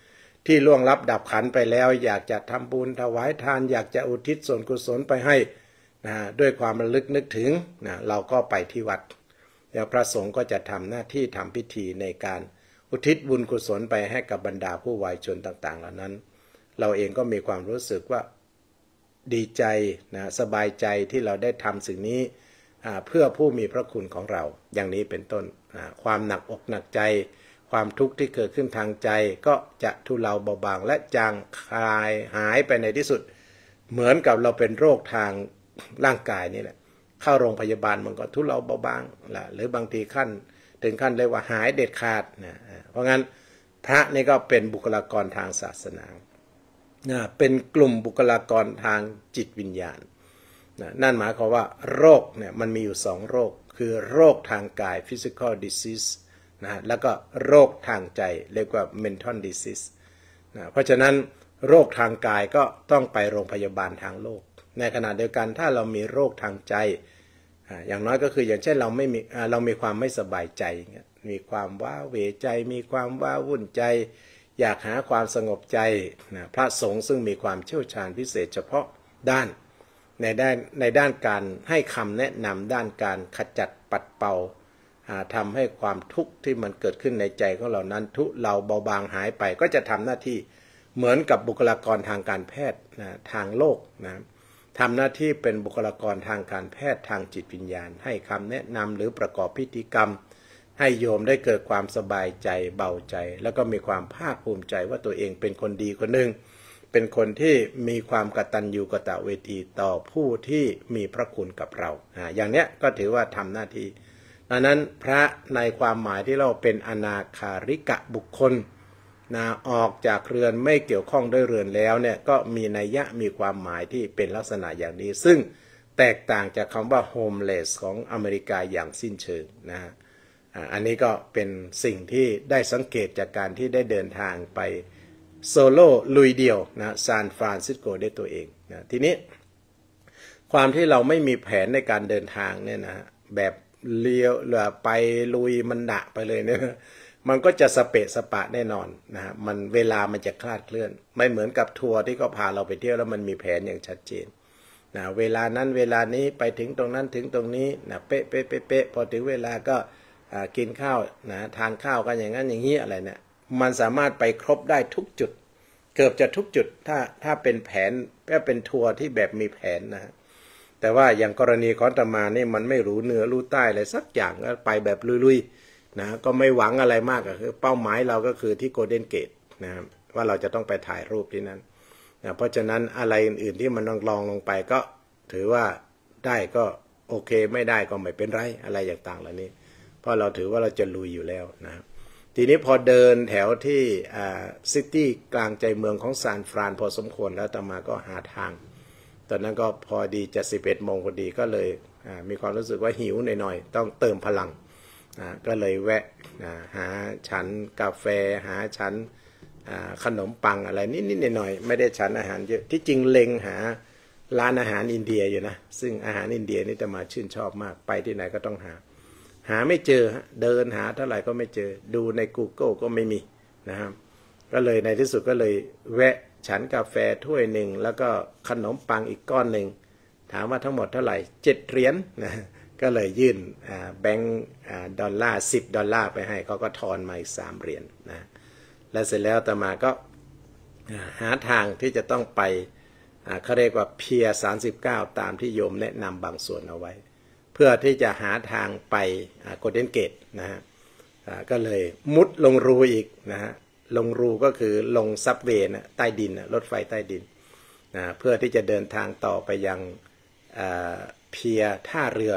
ที่ล่วงลับดับขันไปแล้วอยากจะทำบุญถวายทานอยากจะอุทิศส่วนกุศลไปให้ด้วยความระลึกนึกถึงเราก็ไปที่วัดแล้วพระสงฆ์ก็จะทำหน้าที่ทำพิธีในการอุทิศบุญกุศลไปให้กับบรรดาผู้วายชนต่างๆเหล่านั้นเราเองก็มีความรู้สึกว่าดีใจสบายใจที่เราได้ทำสิ่งนี้เพื่อผู้มีพระคุณของเราอย่างนี้เป็นต้นความหนักอกหนักใจความทุกข์ที่เกิดขึ้นทางใจก็จะทุเลาเบาบางและจางคลายหายไปในที่สุดเหมือนกับเราเป็นโรคทางร่างกายนี่แหละเข้าโรงพยาบาลมันก็ทุเลาเบาบางหรือบางทีถึงขั้นเรียกว่าหายเด็ดขาดเพราะงั้นพระนี่ก็เป็นบุคลากรทางศาสนาเป็นกลุ่มบุคลากรทางจิตวิญญาณนั่นหมายความว่าโรคเนี่ยมันมีอยู่2โรคคือโรคทางกาย physical disease แล้วก็โรคทางใจเรียกว่า mental disease เพราะฉะนั้นโรคทางกายก็ต้องไปโรงพยาบาลทางโลกในขณะเดียวกันถ้าเรามีโรคทางใจอย่างน้อยก็คืออย่างเช่นเรามีความไม่สบายใจมีความว้าเหวใจมีความว้าวุ่นใจอยากหาความสงบใจพระสงฆ์ซึ่งมีความเชี่ยวชาญพิเศษเฉพาะด้านในด้านการให้คำแนะนำด้านการขจัดปัดเป่าทำให้ความทุกข์ที่มันเกิดขึ้นในใจของเรานั้นทุเลาเบาบางหายไปก็จะทำหน้าที่เหมือนกับบุคลากรทางการแพทย์ทางโลกทำหน้าที่เป็นบุคลากรทางการแพทย์ทางจิตวิญญาณให้คำแนะนำหรือประกอบพิธีกรรมให้โยมได้เกิดความสบายใจเบาใจแล้วก็มีความภาคภูมิใจว่าตัวเองเป็นคนดีคนหนึ่งเป็นคนที่มีความกตัญญูกตเวทีต่อผู้ที่มีพระคุณกับเราอย่างเนี้ยก็ถือว่าทำหน้าที่ดังนั้นพระในความหมายที่เราเป็นอนาคาริกะบุคคลออกจากเรือนไม่เกี่ยวข้องด้วยเรือนแล้วเนี่ยก็มีนัยยะมีความหมายที่เป็นลักษณะอย่างนี้ซึ่งแตกต่างจากคำว่า homeless ของอเมริกาอย่างสิ้นเชิงอันนี้ก็เป็นสิ่งที่ได้สังเกตจากการที่ได้เดินทางไปโซโล่ลุยเดี่ยวซานฟรานซิสโกด้วยตัวเองทีนี้ความที่เราไม่มีแผนในการเดินทางเนี่ยแบบเลี้ยวไปลุยมันดะไปเลยเนี่ยมันก็จะสเปะสปะแน่นอนมันเวลามันจะคลาดเคลื่อนไม่เหมือนกับทัวร์ที่เขาพาเราไปเที่ยวแล้วมันมีแผนอย่างชัดเจนเวลานั้นเวลานี้ไปถึงตรงนั้นถึงตรงนี้เป๊ะเป๊ะเป๊ะเป๊ะพอถึงเวลาก็กินข้าวทานข้าวกันอย่างนั้นอย่างนี้อะไรเนี่ยมันสามารถไปครบได้ทุกจุดเกือบจะทุกจุดถ้าเป็นแผนถ้าเป็นทัวร์ที่แบบมีแผนแต่ว่าอย่างกรณีของอาตมานี่มันไม่รู้เหนือรู้ใต้อะไรสักอย่างก็ไปแบบลุยๆก็ไม่หวังอะไรมากคือเป้าหมายเราก็คือที่โกลเด้นเกตว่าเราจะต้องไปถ่ายรูปที่นั่นเพราะฉะนั้นอะไรอื่นๆที่มันลองลงไปก็ถือว่าได้ก็โอเคไม่ได้ก็ไม่เป็นไรอะไรอย่างต่างเหล่านี้เพราะเราถือว่าเราจะลุยอยู่แล้วทีนี้พอเดินแถวที่ซิตี้กลางใจเมืองของซานฟรานพอสมควรแล้วอาตมาก็หาทางตอนนั้นก็พอดีจะ11 โมงพอดีก็เลยมีความรู้สึกว่าหิวหน่อยๆต้องเติมพลังก็เลยแวะหาฉันกาแฟหาฉันขนมปังอะไรนิดๆหน่อยๆไม่ได้ฉันอาหารเยอะที่จริงเล็งหาร้านอาหารอินเดียอยู่นะซึ่งอาหารอินเดียนี่อาตมาชื่นชอบมากไปที่ไหนก็ต้องหาไม่เจอเดินหาเท่าไหร่ก็ไม่เจอดูใน Google ก็ไม่มีนะครับก็เลยในที่สุดก็เลยแวะฉันกาแฟถ้วยหนึ่งแล้วก็ขนมปังอีกก้อนหนึ่งถามว่าทั้งหมดเท่าไหร่7 เหรียญนะก็เลยยื่นแบงค์$10 $10ไปให้เขาก็ทอนมาอีก3 เหรียญนะแล้วเสร็จแล้วอาตมาก็หาทางที่จะต้องไปเขาเรียกว่าเพียร์39ตามที่โยมแนะนำบางส่วนเอาไว้เพื่อที่จะหาทางไปโกลเด้นเกตก็เลยมุดลงรูอีกลงรูก็คือลงซับเวย์ใต้ดินรถไฟใต้ดินเพื่อที่จะเดินทางต่อไปยังเพียร์ท่าเรือ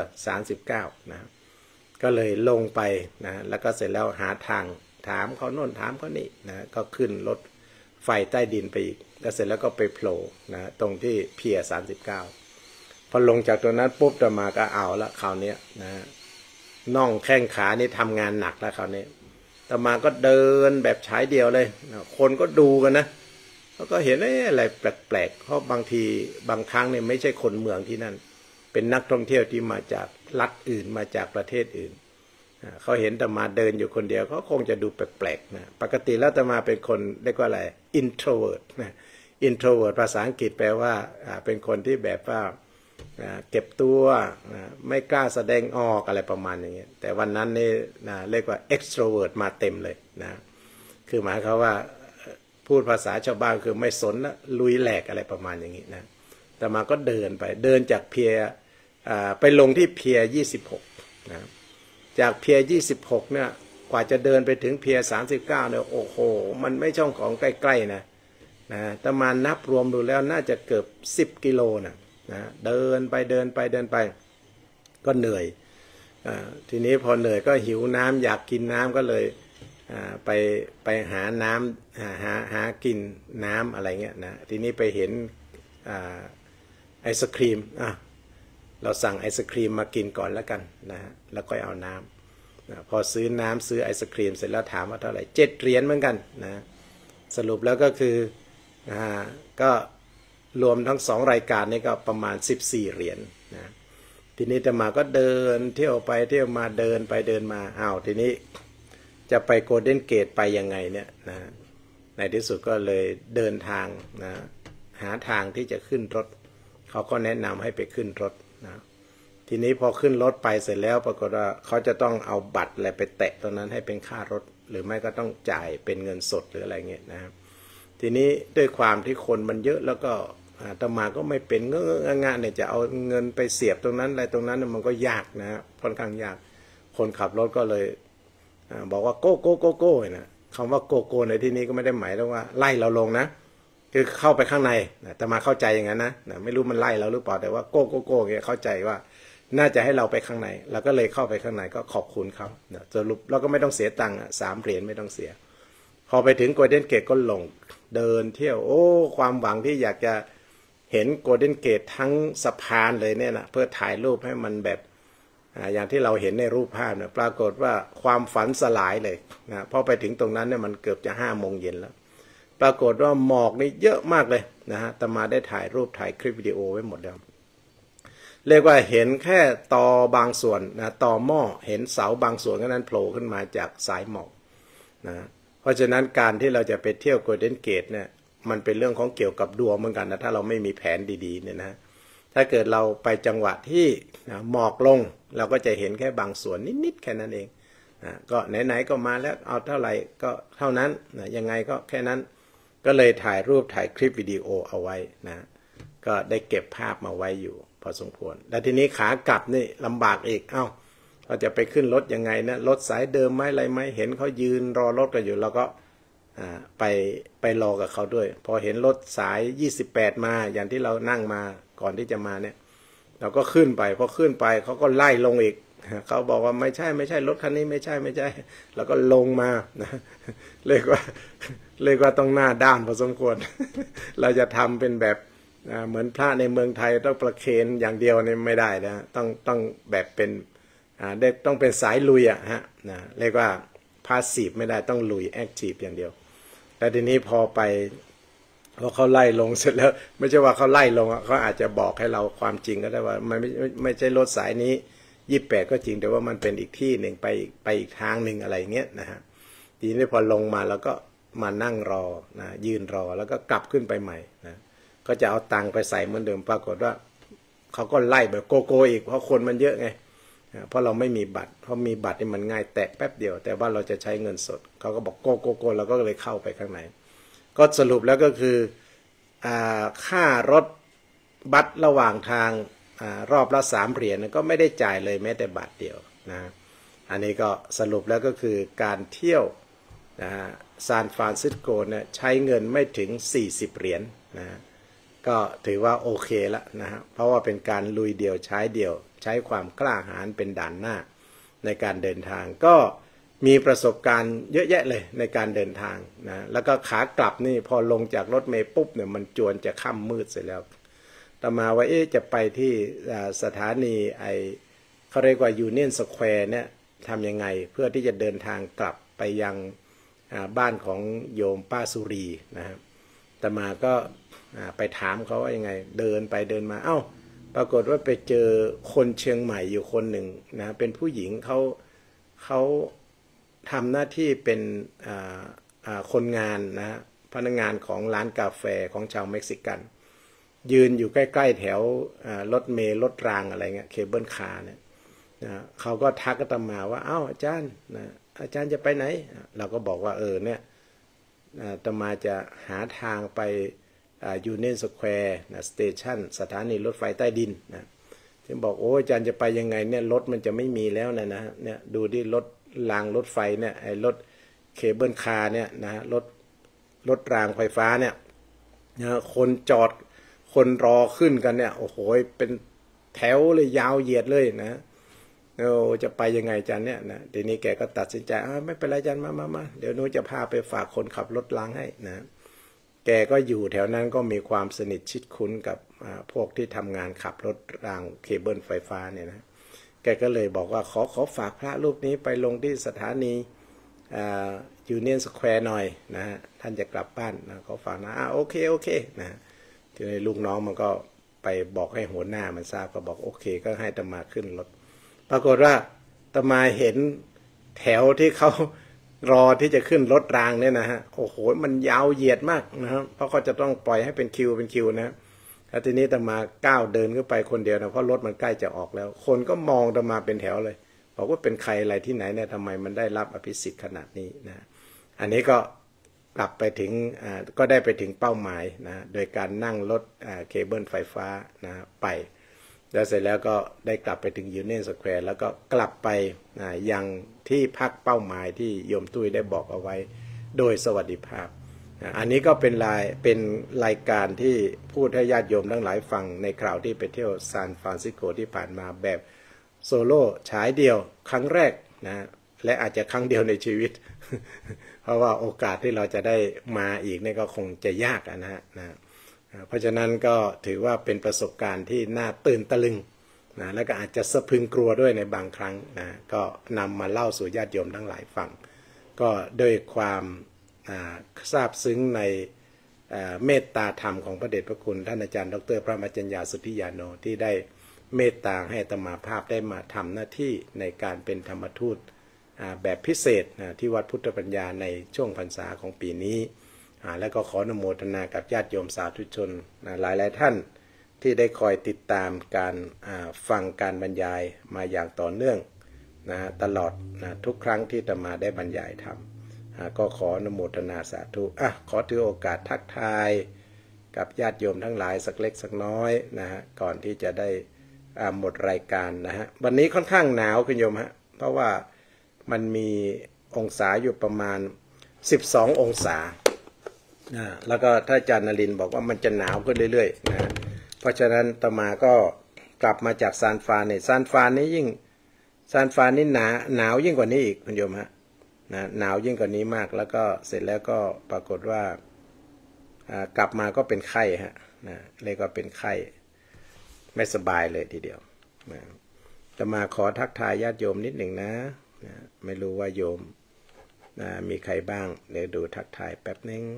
39ก็เลยลงไปแล้วก็เสร็จแล้วหาทางถามเขาโน่นถามเขานี่ก็ขึ้นรถไฟใต้ดินไปอีกแล้วเสร็จแล้วก็ไปโผล่ตรงที่เพียร์39พอลงจากตรงนั้นปุ๊บอาตมาก็เอาละคราวนี้น่องแข้งขานี่ทำงานหนักแล้วคราวนี้อาตมาก็เดินแบบฉายเดียวเลยคนก็ดูกันนะแล้วก็เห็นอะไรแปลกๆเพราะบางทีบางครั้งเนี่ยไม่ใช่คนเมืองที่นั่นเป็นนักท่องเที่ยวที่มาจากรัฐอื่นมาจากประเทศอื่นเขาเห็นอาตมาเดินอยู่คนเดียวเขาคงจะดูแปลกๆปกติแล้วอาตมาเป็นคนเรียกว่าอะไร introvert นะ introvert ภาษาอังกฤษแปลว่าเป็นคนที่แบบว่าเก็บตัวไม่กล้าแสดงออกอะไรประมาณอย่างเงี้ยแต่วันนั้นนี่เรียกว่า extrovert มาเต็มเลยนะคือหมายความว่าพูดภาษาชาวบ้านคือไม่สนนะลุยแหลกอะไรประมาณอย่างนี้นะแต่มาก็เดินไปเดินจากเพียไปลงที่เพีย26นะจากเพีย26เนี่ยกว่าจะเดินไปถึงเพีย39เนี่ยโอ้โหมันไม่ช่องของใกล้ๆนะแต่มานับรวมดูแล้วน่าจะเกือบ10 กิโลนะเดินไปเดินไปเดินไปก็เหนื่อยทีนี้พอเหนื่อยก็หิวน้ำอยากกินน้ำก็เลยไปหาน้ำหากินน้ำอะไรเงี้ยนะทีนี้ไปเห็นไอศครีมเราสั่งไอศครีมมากินก่อนแล้วกันนะแล้วก็เอาน้ำพอซื้อน้ำซื้อไอศครีมเสร็จแล้วถามว่าเท่าไหร่7 เหรียญเหมือนกันนะสรุปแล้วก็คือก็รวมทั้ง2 รายการนี้ก็ประมาณ14 เหรียญนะทีนี้แต่มาก็เดินเที่ยวไปเที่ยวมาเดินไปเดินมาทีนี้จะไปโกลเด้นเกตไปยังไงเนี่ยนะในที่สุดก็เลยเดินทางนะหาทางที่จะขึ้นรถเขาก็แนะนำให้ไปขึ้นรถนะทีนี้พอขึ้นรถไปเสร็จแล้วปรากฏว่าเขาจะต้องเอาบัตรอะไรไปแตะตรงนั้นให้เป็นค่ารถหรือไม่ก็ต้องจ่ายเป็นเงินสดหรืออะไรเงี้ยนะครับทีนี้ด้วยความที่คนมันเยอะแล้วก็อาตมาก็ไม่เป็นเงอะเนี่ยจะเอาเงินไปเสียบตรงนั้นอะไรตรงนั้นมันก็ยากนะค่อนข้างยากคนขับรถก็เลยบอกว่าโก้โก้โก้โก้นะคำว่าโกโก้ในที่นี้ก็ไม่ได้หมายถึงว่าไล่เราลงนะคือเข้าไปข้างในแต่มาเข้าใจอย่างนั้นนะไม่รู้มันไล่เราหรือเปล่าแต่ว่าโก้โก้โก้เนี่ยเข้าใจว่าน่าจะให้เราไปข้างในเราก็เลยเข้าไปข้างในก็ขอบคุณเขาสรุปเราก็ไม่ต้องเสียตังค์3 เหรียญไม่ต้องเสียพอไปถึงโกลเด้นเกตก็ลงเดินเที่ยวโอ้ความหวังที่อยากจะเห็นโกลเด้นเกตทั้งสะพานเลยเนี่ยนะเพื่อถ่ายรูปให้มันแบบอย่างที่เราเห็นในรูปภาพเนี่ยปรากฏว่าความฝันสลายเลยนะพอไปถึงตรงนั้นเนี่ยมันเกือบจะ5 โมงเย็นแล้วปรากฏว่าหมอกนี่เยอะมากเลยนะฮะแต่มาได้ถ่ายรูปถ่ายคลิปวิดีโอไว้หมดแล้วเรียกว่าเห็นแค่ตอบางส่วนนะตอหม้อเห็นเสาบางส่วนนั้นโผล่ขึ้นมาจากสายหมอกนะเพราะฉะนั้นการที่เราจะไปเที่ยวโกลเด้นเกตเนี่ยมันเป็นเรื่องของเกี่ยวกับดวงเหมือนกันนะถ้าเราไม่มีแผนดีๆเนี่ยนะถ้าเกิดเราไปจังหวะที่หมอกลงเราก็จะเห็นแค่บางส่วนนิดๆแค่นั้นเองก็ไหนๆก็มาแล้วเอาเท่าไหร่ก็เท่านั้นยังไงก็แค่นั้นก็เลยถ่ายรูปถ่ายคลิปวิดีโอเอาไว้นะก็ได้เก็บภาพมาไว้อยู่พอสมควรแล้วทีนี้ขากลับนี่ลำบากอีกเราจะไปขึ้นรถยังไงนะรถสายเดิมไหมอะไรไหมเห็นเขายืนรอรถกันอยู่เราก็ไปรอกับเขาด้วยพอเห็นรถสาย28มาอย่างที่เรานั่งมาก่อนที่จะมาเนี่ยเราก็ขึ้นไปพอขึ้นไปเขาก็ไล่ลงอีกเขาบอกว่าไม่ใช่รถคันนี้ไม่ใช่แล้วก็ลงมานะเรียกว่าต้องหน้าด้านพอสมควร เราจะทำเป็นแบบเหมือนพระในเมืองไทยต้องประเคนอย่างเดียวเนี่ยไม่ได้นะต้องแบบเป็นต้องเป็นสายลุยนะเรียกว่าพาสซีฟไม่ได้ต้องลุยแอคทีฟอย่างเดียวแล้วทีนี้พอเขาไล่ลงเสร็จแล้วไม่ใช่ว่าเขาไล่ลงเขาอาจจะบอกให้เราความจริงก็ได้ว่ามันไม่ใช่รถสายนี้28ก็จริงแต่ว่ามันเป็นอีกที่หนึ่งไปอีกทางหนึ่งอะไรเงี้ยนะฮะทีนี้พอลงมาแล้วก็มานั่งรอนะยืนรอแล้วก็กลับขึ้นไปใหม่นะก็จะเอาตังค์ไปใส่เหมือนเดิมปรากฏว่าเขาก็ไล่แบบโกโก้อีกเพราะคนมันเยอะไงเพราะเราไม่มีบัตรเพราะมีบัตรนี่มันง่ายแตะแป๊บเดียวแต่ว่าเราจะใช้เงินสดเขาก็บอกโกเราก็เลยเข้าไปข้างในก็สรุปแล้วก็คือค่ารถบัสระหว่างทางรอบละ3 เหรียญก็ไม่ได้จ่ายเลยแม้แต่บาทเดียวนะอันนี้ก็สรุปแล้วก็คือการเที่ยวซานฟรานซิสโกเนี่ยใช้เงินไม่ถึง40 เหรียญนะก็ถือว่าโอเคแล้วนะฮะเพราะว่าเป็นการลุยเดียวใช้เดียวใช้ความกล้าหาญเป็นด่านหน้าในการเดินทางก็มีประสบการณ์เยอะแยะเลยในการเดินทางนะแล้วก็ขากลับนี่พอลงจากรถเมล์ปุ๊บเนี่ยมันจวนจะค่ำมืดเสร็จแล้วต่อมาว่าจะไปที่สถานีเขาเรียกว่ายูเนียนสแควร์เนี่ยทำยังไงเพื่อที่จะเดินทางกลับไปยังบ้านของโยมป้าสุรีนะครับต่อมาก็ไปถามเขาว่ายังไงเดินไปเดินมาปรากฏว่าไปเจอคนเชียงใหม่อยู่คนหนึ่งนะเป็นผู้หญิงเขาทำหน้าที่เป็นคนงานนะพนักงานของร้านกาแฟของชาวเม็กซิกันยืนอยู่ใกล้ๆแถวรถเมล์รถรางอะไรเงี้ยเคเบิลคาร์เนี่ยนะเขาก็ทักอาตมาว่าอ้าวอาจารย์นะอาจารย์จะไปไหนเราก็บอกว่าเนี่ยอาตมาจะหาทางไปยูเนียนสแควร์นะสเตชันสถานีรถไฟใต้ดินนะที่บอกโอ้อาจารย์จะไปยังไงเนี่ยรถมันจะไม่มีแล้วนะเนี่ยดูดิรถรางรถไฟเนี่ยไอ้รถเคเบิลคาร์เนี่ยนะรถรางไฟฟ้าเนี่ยนะคนจอดคนรอขึ้นกันเนี่ยโอ้โหเป็นแถวเลยยาวเหยียดเลยนะจะไปยังไงอาจารย์เนี่ยนะทีนี้แกก็ตัดสินใจไม่เป็นไรอาจารย์มาเดี๋ยวหนูจะพาไปฝากคนขับรถรางให้นะแกก็อยู่แถวนั้นก็มีความสนิทชิดคุ้นกับพวกที่ทำงานขับรถรางเคเบิลไฟฟ้าเนี่ยนะแกก็เลยบอกว่าขอฝากพระรูปนี้ไปลงที่สถานียูเนียนสแควร์หน่อยนะท่านจะกลับบ้านนะเขาฝากนะโอเคนะทีนี้ลูกน้องมันก็ไปบอกให้หัวหน้ามันทราบก็บอกโอเคก็ให้อาตมาขึ้นรถปรากฏว่าอาตมาเห็นแถวที่เขารอที่จะขึ้นรถรางเนี่ยนะฮะโอ้โหมันยาวเหยียดมากนะครับเพราะเขาจะต้องปล่อยให้เป็นคิวนะแล้วทีนี้อาตมาก้าวเดินขึ้นไปคนเดียวนะเพราะรถมันใกล้จะออกแล้วคนก็มองอาตมาเป็นแถวเลยบอกว่าเป็นใครอะไรที่ไหนเนี่ยทำไมมันได้รับอภิสิทธิ์ขนาดนี้นะอันนี้ก็กลับไปถึงก็ได้ไปถึงเป้าหมายนะโดยการนั่งรถเคเบิลไฟฟ้านะไปแล้วเสร็จแล้วก็ได้กลับไปถึงยูเนียนสแควร์แล้วก็กลับไปยังที่พักเป้าหมายที่โยมตุ้ยได้บอกเอาไว้โดยสวัสดิภาพอันนี้ก็เป็นรายการที่พูดให้ญาติโยมทั้งหลายฟังในคราวที่ไปเที่ยวซานฟรานซิสโกที่ผ่านมาแบบโซโล่ฉายเดียวครั้งแรกนะและอาจจะครั้งเดียวในชีวิต เพราะว่าโอกาสที่เราจะได้มาอีกนี่ก็คงจะยากนะเพราะฉะนั้นก็ถือว่าเป็นประสบการณ์ที่น่าตื่นตะลึงนะแล้วก็อาจจะสะพรึงกลัวด้วยในบางครั้งนะก็นำมาเล่าสู่ญาติโยมทั้งหลายฟังก็ด้วยความซาบซึ้งในเมตตาธรรมของพระเดชพระคุณท่านอาจารย์ดร.พระมัจจัญญาสุทธิยาโนที่ได้เมตตาให้อาตมาภาพได้มาทำหน้าที่ในการเป็นธรรมทูตแบบพิเศษที่วัดพุทธปัญญาในช่วงพรรษาของปีนี้แล้วก็ขออนุโมทนากับญาติโยมสาธุชนหลายท่านที่ได้คอยติดตามการฟังการบรรยายมาอย่างต่อเนื่องตลอดทุกครั้งที่อาตมาได้บรรยายธรรมก็ขออนุโมทนาสาธุขอถือโอกาสทักทายกับญาติโยมทั้งหลายสักเล็กสักน้อยก่อนที่จะได้หมดรายการวันนี้ค่อนข้างหนาวคุณโยมเพราะว่ามันมีองศาอยู่ประมาณ12องศาแล้วก็ถ้าอาจารย์นรินทร์บอกว่ามันจะหนาวขึ้นเรื่อยๆเพราะฉะนั้นอาตมาก็กลับมาจากซานฟรานเนี่ยซานฟรานนี่หนาวยิ่งกว่านี้อีกคุณโยมหนาวยิ่งกว่านี้มากแล้วก็เสร็จแล้วก็ปรากฏว่ากลับมาก็เป็นไข้เลยก็เป็นไข้ไม่สบายเลยทีเดียวอาตมาขอทักทายญาติโยมนิดหนึ่งนะไม่รู้ว่าโยมมีใครบ้างเดี๋ยวดูทักทายแป๊บนึง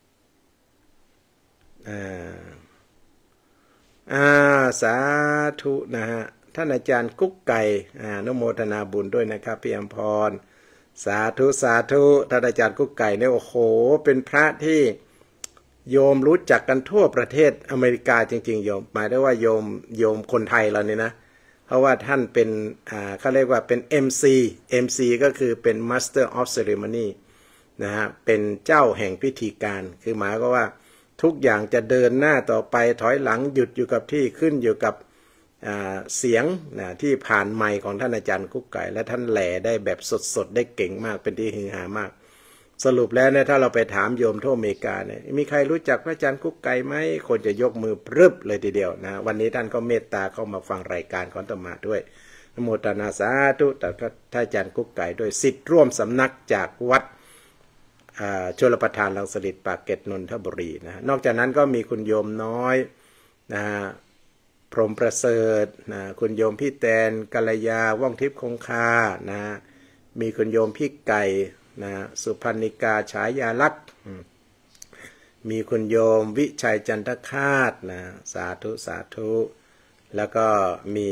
สาธุนะฮะท่านอาจารย์กุ๊กไก่อนุโมทนาบุญด้วยนะครับพี่อมพรสาธุท่านอาจารย์กุ๊กไก่เนี่ยโอ้โหเป็นพระที่โยมรู้จักกันทั่วประเทศอเมริกาจริงๆโยมหมายถึงว่าโยมคนไทยเราเนี่ยนะเพราะว่าท่านเป็นเขาเรียกว่าเป็น MC ก็คือเป็น Master of Ceremony นะฮะเป็นเจ้าแห่งพิธีการคือหมายก็ว่าทุกอย่างจะเดินหน้าต่อไปถอยหลังหยุดอยู่กับที่ขึ้นอยู่กับเสียงที่ผ่านไมค์ของท่านอาจารย์กุ๊กไก่และท่านแหล่ได้แบบสดได้เก่งมากเป็นที่ฮือฮามากสรุปแล้วเนี่ยถ้าเราไปถามโยมทั่วอเมริกาเนี่ยมีใครรู้จักพระอาจารย์กุ๊กไก่ไหมคนจะยกมือพรึบเลยทีเดียวนะวันนี้ท่านก็เมตตาเข้ามาฟังรายการของอาตมาด้วยอนุโมทนาสาธุแต่ท่านอาจารย์กุ๊กไก่ด้วยศิษย์ร่วมสำนักจากวัดชลประทานรังสฤษฎ์ปากเกร็ดนนทบุรีนอกจากนั้นก็มีคุณโยมน้อยพรหมประเสริฐคุณโยมพี่แตนกัลยาว่องทิพย์คงคามีคุณโยมพี่ไก่สุพรรณิกาฉายาลักษณ์มีคุณโยมวิชัยจันทคาตสาธุแล้วก็มี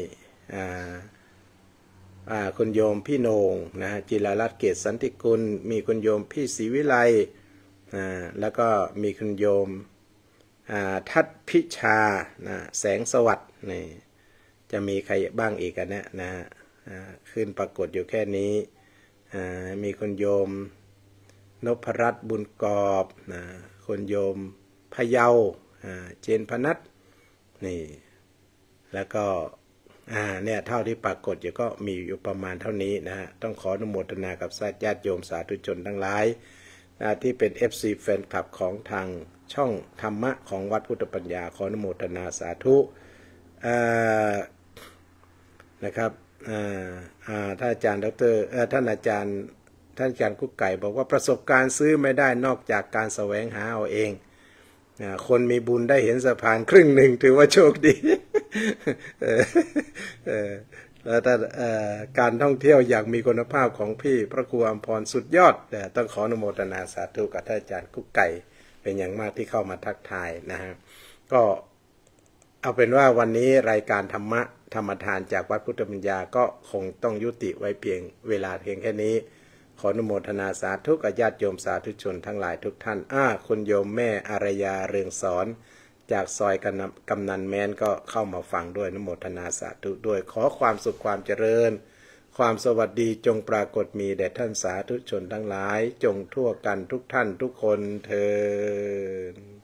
คุณโยมพี่โหน่งจิรรัตน์เกษสันติกุลมีคุณโยมพี่ศรีวิไลแล้วก็มีคุณโยมทัศพิชาแสงสวัสดิ์นี่จะมีใครบ้างอีกกันนะขึ้นปรากฏอยู่แค่นี้มีคุณโยมนพรัตน์บุญกอบคุณโยมพะเยาเจนพนัทนี่แล้วก็เนี่ยเท่าที่ปรากฏอยู่ก็มีอยู่ประมาณเท่านี้นะฮะต้องขออนุโมทนากับญาติโยมสาธุชนทั้งหลายที่เป็น FC แฟนคลับของทางช่องธรรมะของวัดพุทธปัญญาขออนุโมทนาสาธุนะครับท่านอาจารย์ดร.ท่านอาจารย์กุ๊กไก่บอกว่าประสบการณ์ซื้อไม่ได้นอกจากการแสวงหาเอาเองคนมีบุญได้เห็นสะพานครึ่งหนึ่งถือว่าโชคดีแล้วการท่องเที่ยวอย่างมีคุณภาพของพี่พระครูอำพรสุดยอดต้องขออนุโมทนาสาธุกับท่านอาจารย์กุ๊กไก่เป็นอย่างมากที่เข้ามาทักทายนะฮะก็เอาเป็นว่าวันนี้รายการธรรมทานจากวัดพุทธปัญญาก็คงต้องยุติไว้เพียงเวลาเพียงแค่นี้ขออนุโมทนาสาธุกับญาติโยมสาธุชนทั้งหลายทุกท่านคุณโยมแม่อารยาเรืองสอนจากซอยกำนันแม้นก็เข้ามาฟังด้วยอนุโมทนาสาธุด้วยขอความสุขความเจริญความสวัสดีจงปรากฏมีแด่ท่านสาธุชนทั้งหลายจงทั่วกันทุกท่านทุกคนเทอญ